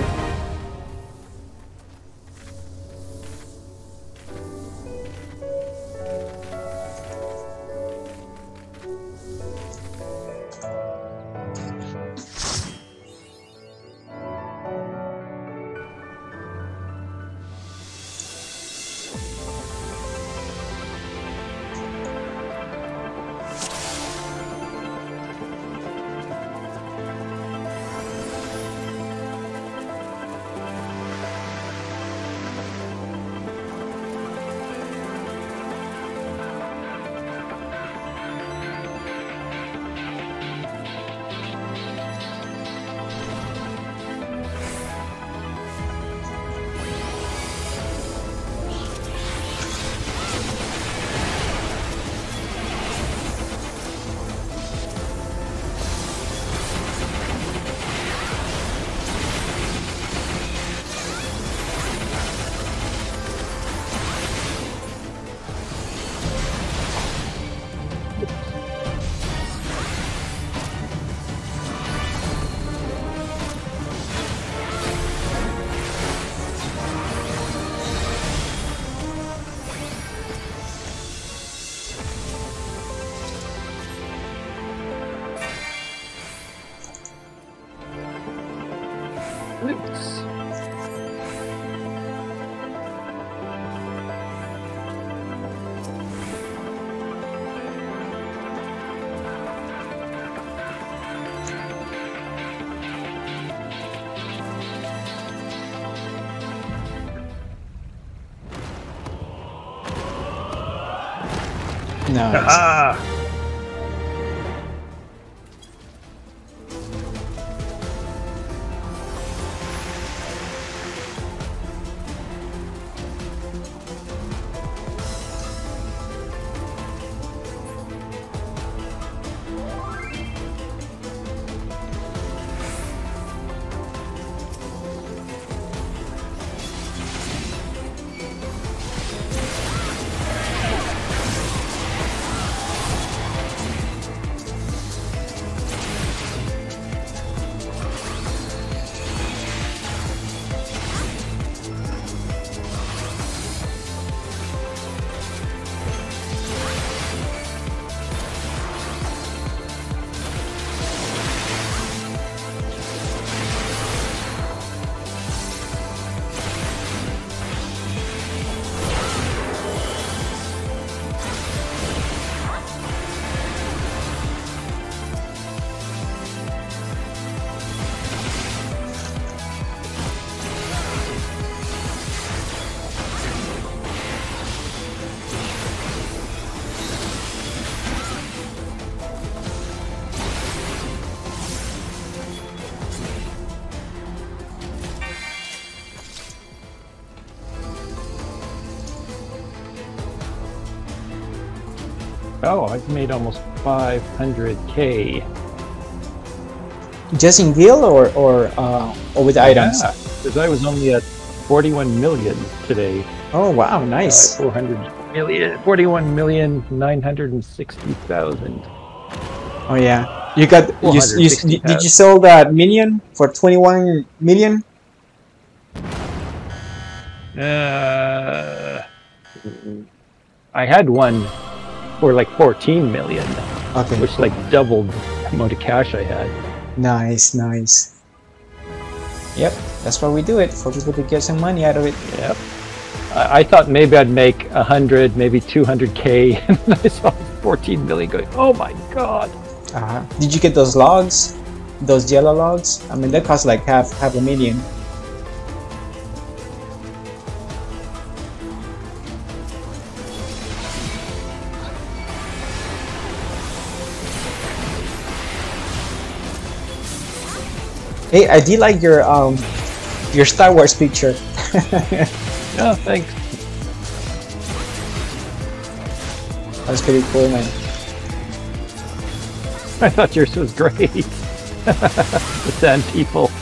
S3: Oops.
S2: Nice.
S3: Ah! Oh, I've made almost five hundred K.
S2: Just in guild or or uh, or with items?
S3: Yeah, because I was only at forty-one million today.
S2: Oh wow, nice.
S3: Uh, four hundred million, forty-one million nine hundred sixty thousand.
S2: Oh yeah, you got you, you, you did you sell that minion for twenty-one million?
S3: Uh, I had one for like fourteen million.
S2: Okay,
S3: which like doubled the amount of cash I had.
S2: Nice, nice. Yep, that's why we do it, for people to get some money out of it.
S3: Yep. I, I thought maybe I'd make a hundred, maybe two hundred K, and I saw fourteen million going, oh my god.
S2: Uh-huh. Did you get those logs? Those yellow logs? I mean, that cost like half half a million. Hey, I did like your um your Star Wars picture.
S3: Oh, thanks.
S2: That's pretty cool, man.
S3: I thought yours was great. The sand people.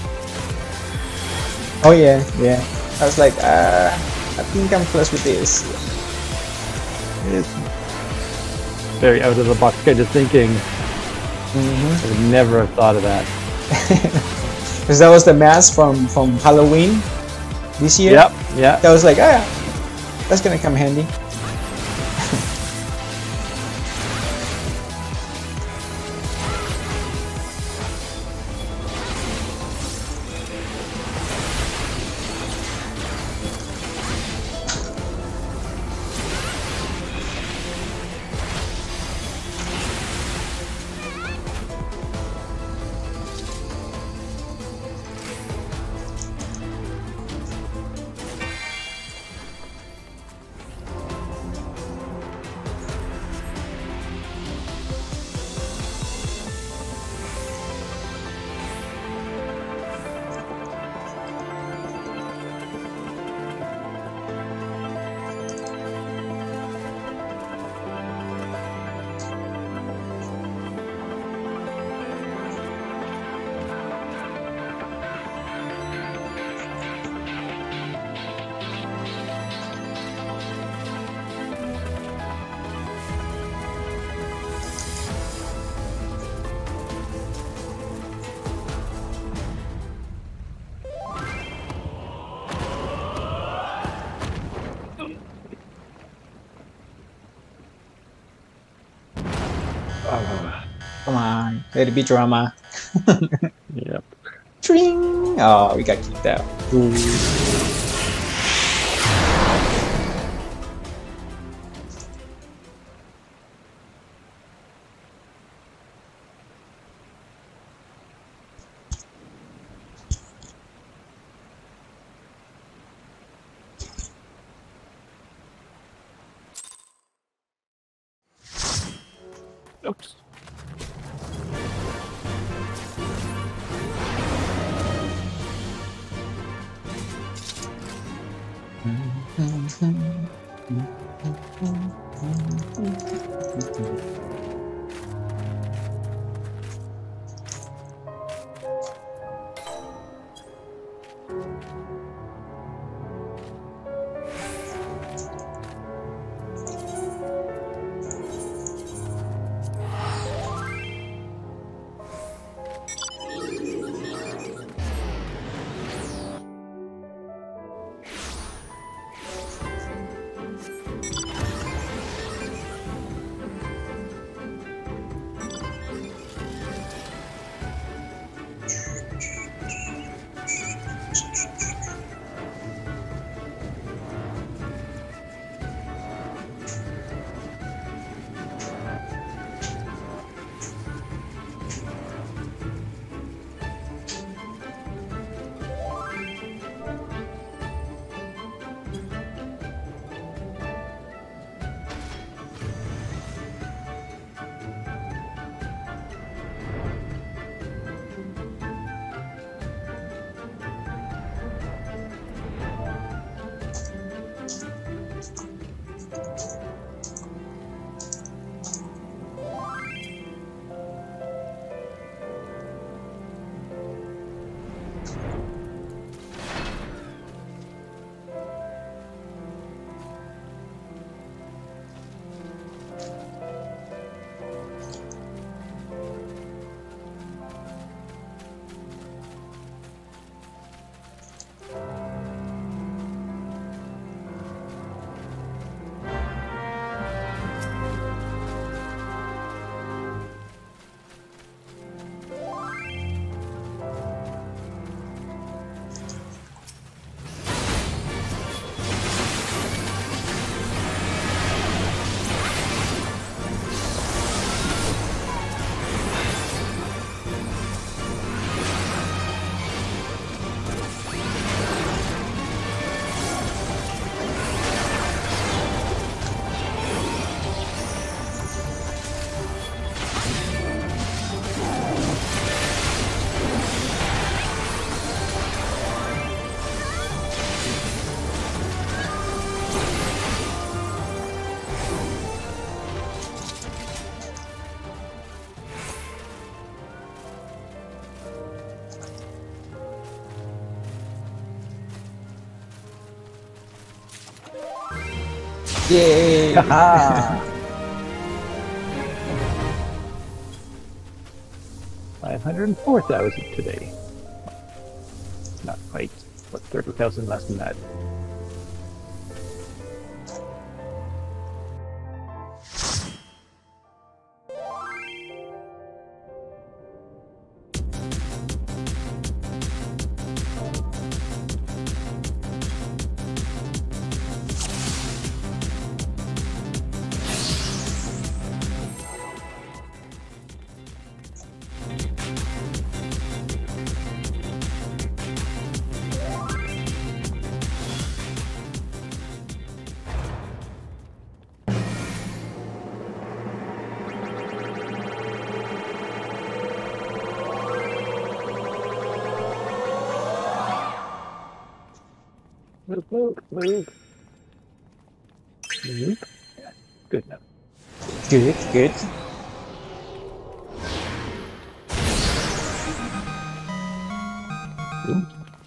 S2: Oh yeah, yeah. I was like, uh, I think I'm close with this.
S3: It's very out of the box kind of thinking.
S2: Mm-hmm.
S3: I would never have thought of that.
S2: Because that was the mask from from Halloween this year.
S3: Yep, yeah.
S2: That was like, ah, that's gonna come handy.
S3: Oh.
S2: Come on, let it be drama.
S3: Yep.
S2: Tring! Oh, we got kicked out. Ooh.
S3: Oops.
S2: Yay!
S1: Haha!
S3: five hundred four thousand today. Not quite, but thirty thousand less than that. Move, move, move. Move. Yeah, good enough.
S2: Good, good.
S3: Ooh.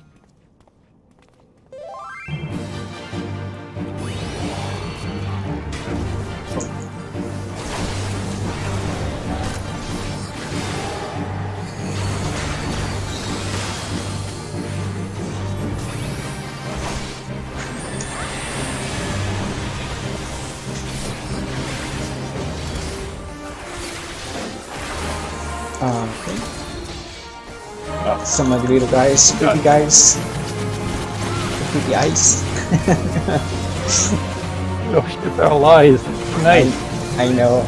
S2: Um, okay. Some of the little guys, creepy guys. Creepy eyes.
S3: Oh shit, they're alive. Nice.
S2: I, I know.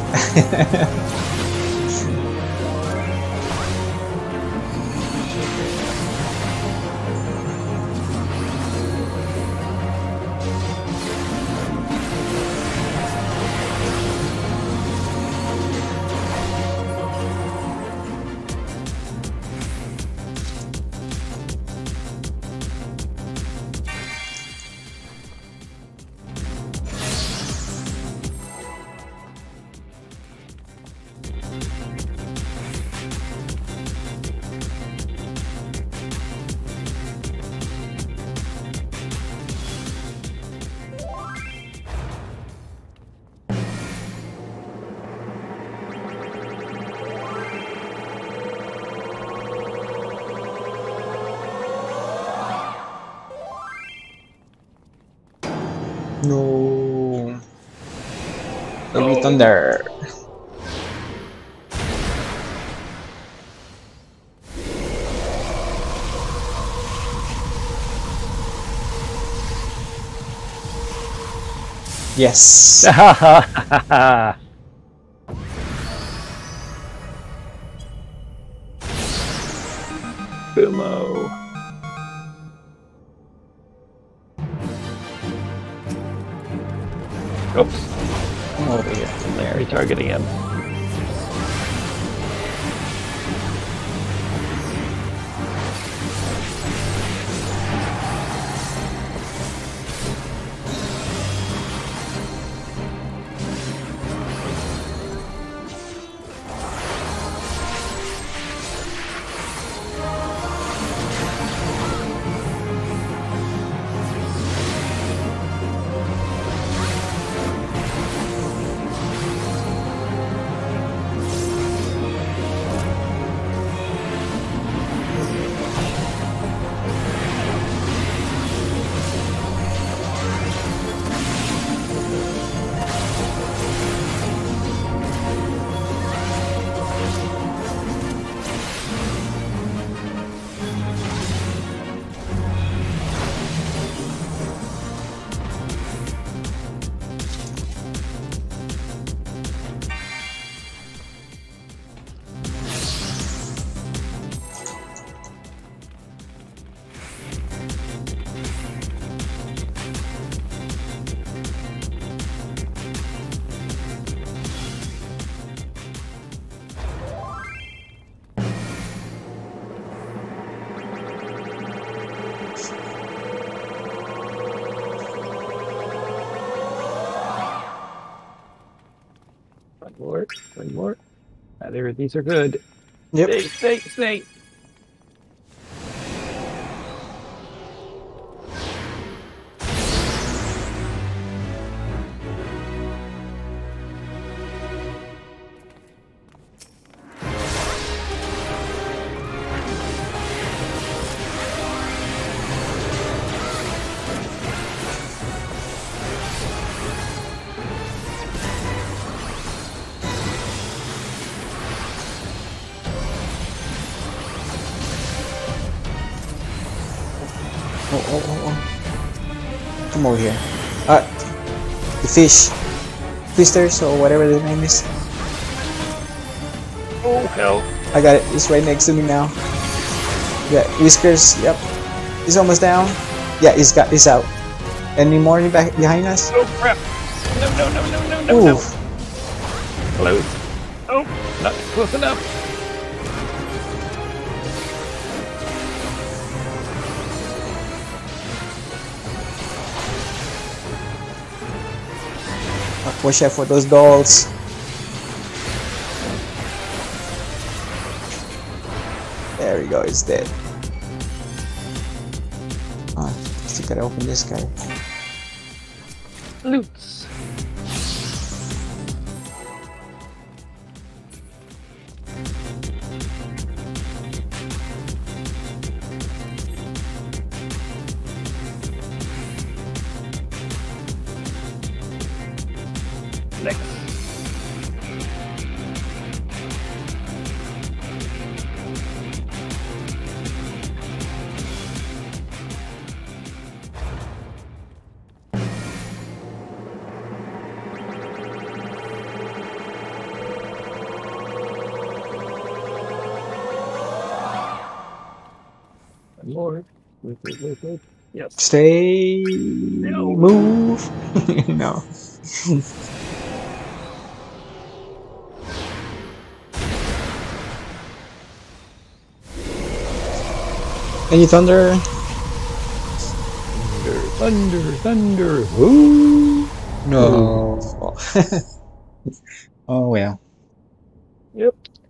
S2: No. Heavy thunder. Yes.
S3: Boomo. Oops.
S2: Over here.
S3: There, retargeting him. One more, one more. Ah, there, these are good.
S2: Yep.
S3: Snake, snake, snake.
S2: Oh, oh, oh, oh. Come over here. Uh, the fish. Twisters or whatever the name is.
S3: Oh hell!
S2: I got it. It's right next to me now. Yeah, Whiskers. Yep. He's almost down. Yeah, he's got. He's out. Any more back behind us?
S3: Oh crap! No, no, no, no, no, no,
S2: Ooh.
S3: no. Close. Oh, not close enough.
S2: Watch out for those dolls. There we go, it's dead. Ah, still gotta open this guy.
S3: Loots. Next. Lord. Wait, wait, wait, wait. Yes.
S2: Stay.
S3: No.
S2: Move. No. Any thunder?
S3: Thunder, thunder, thunder. Ooh.
S2: No. Oh well.
S3: Yep.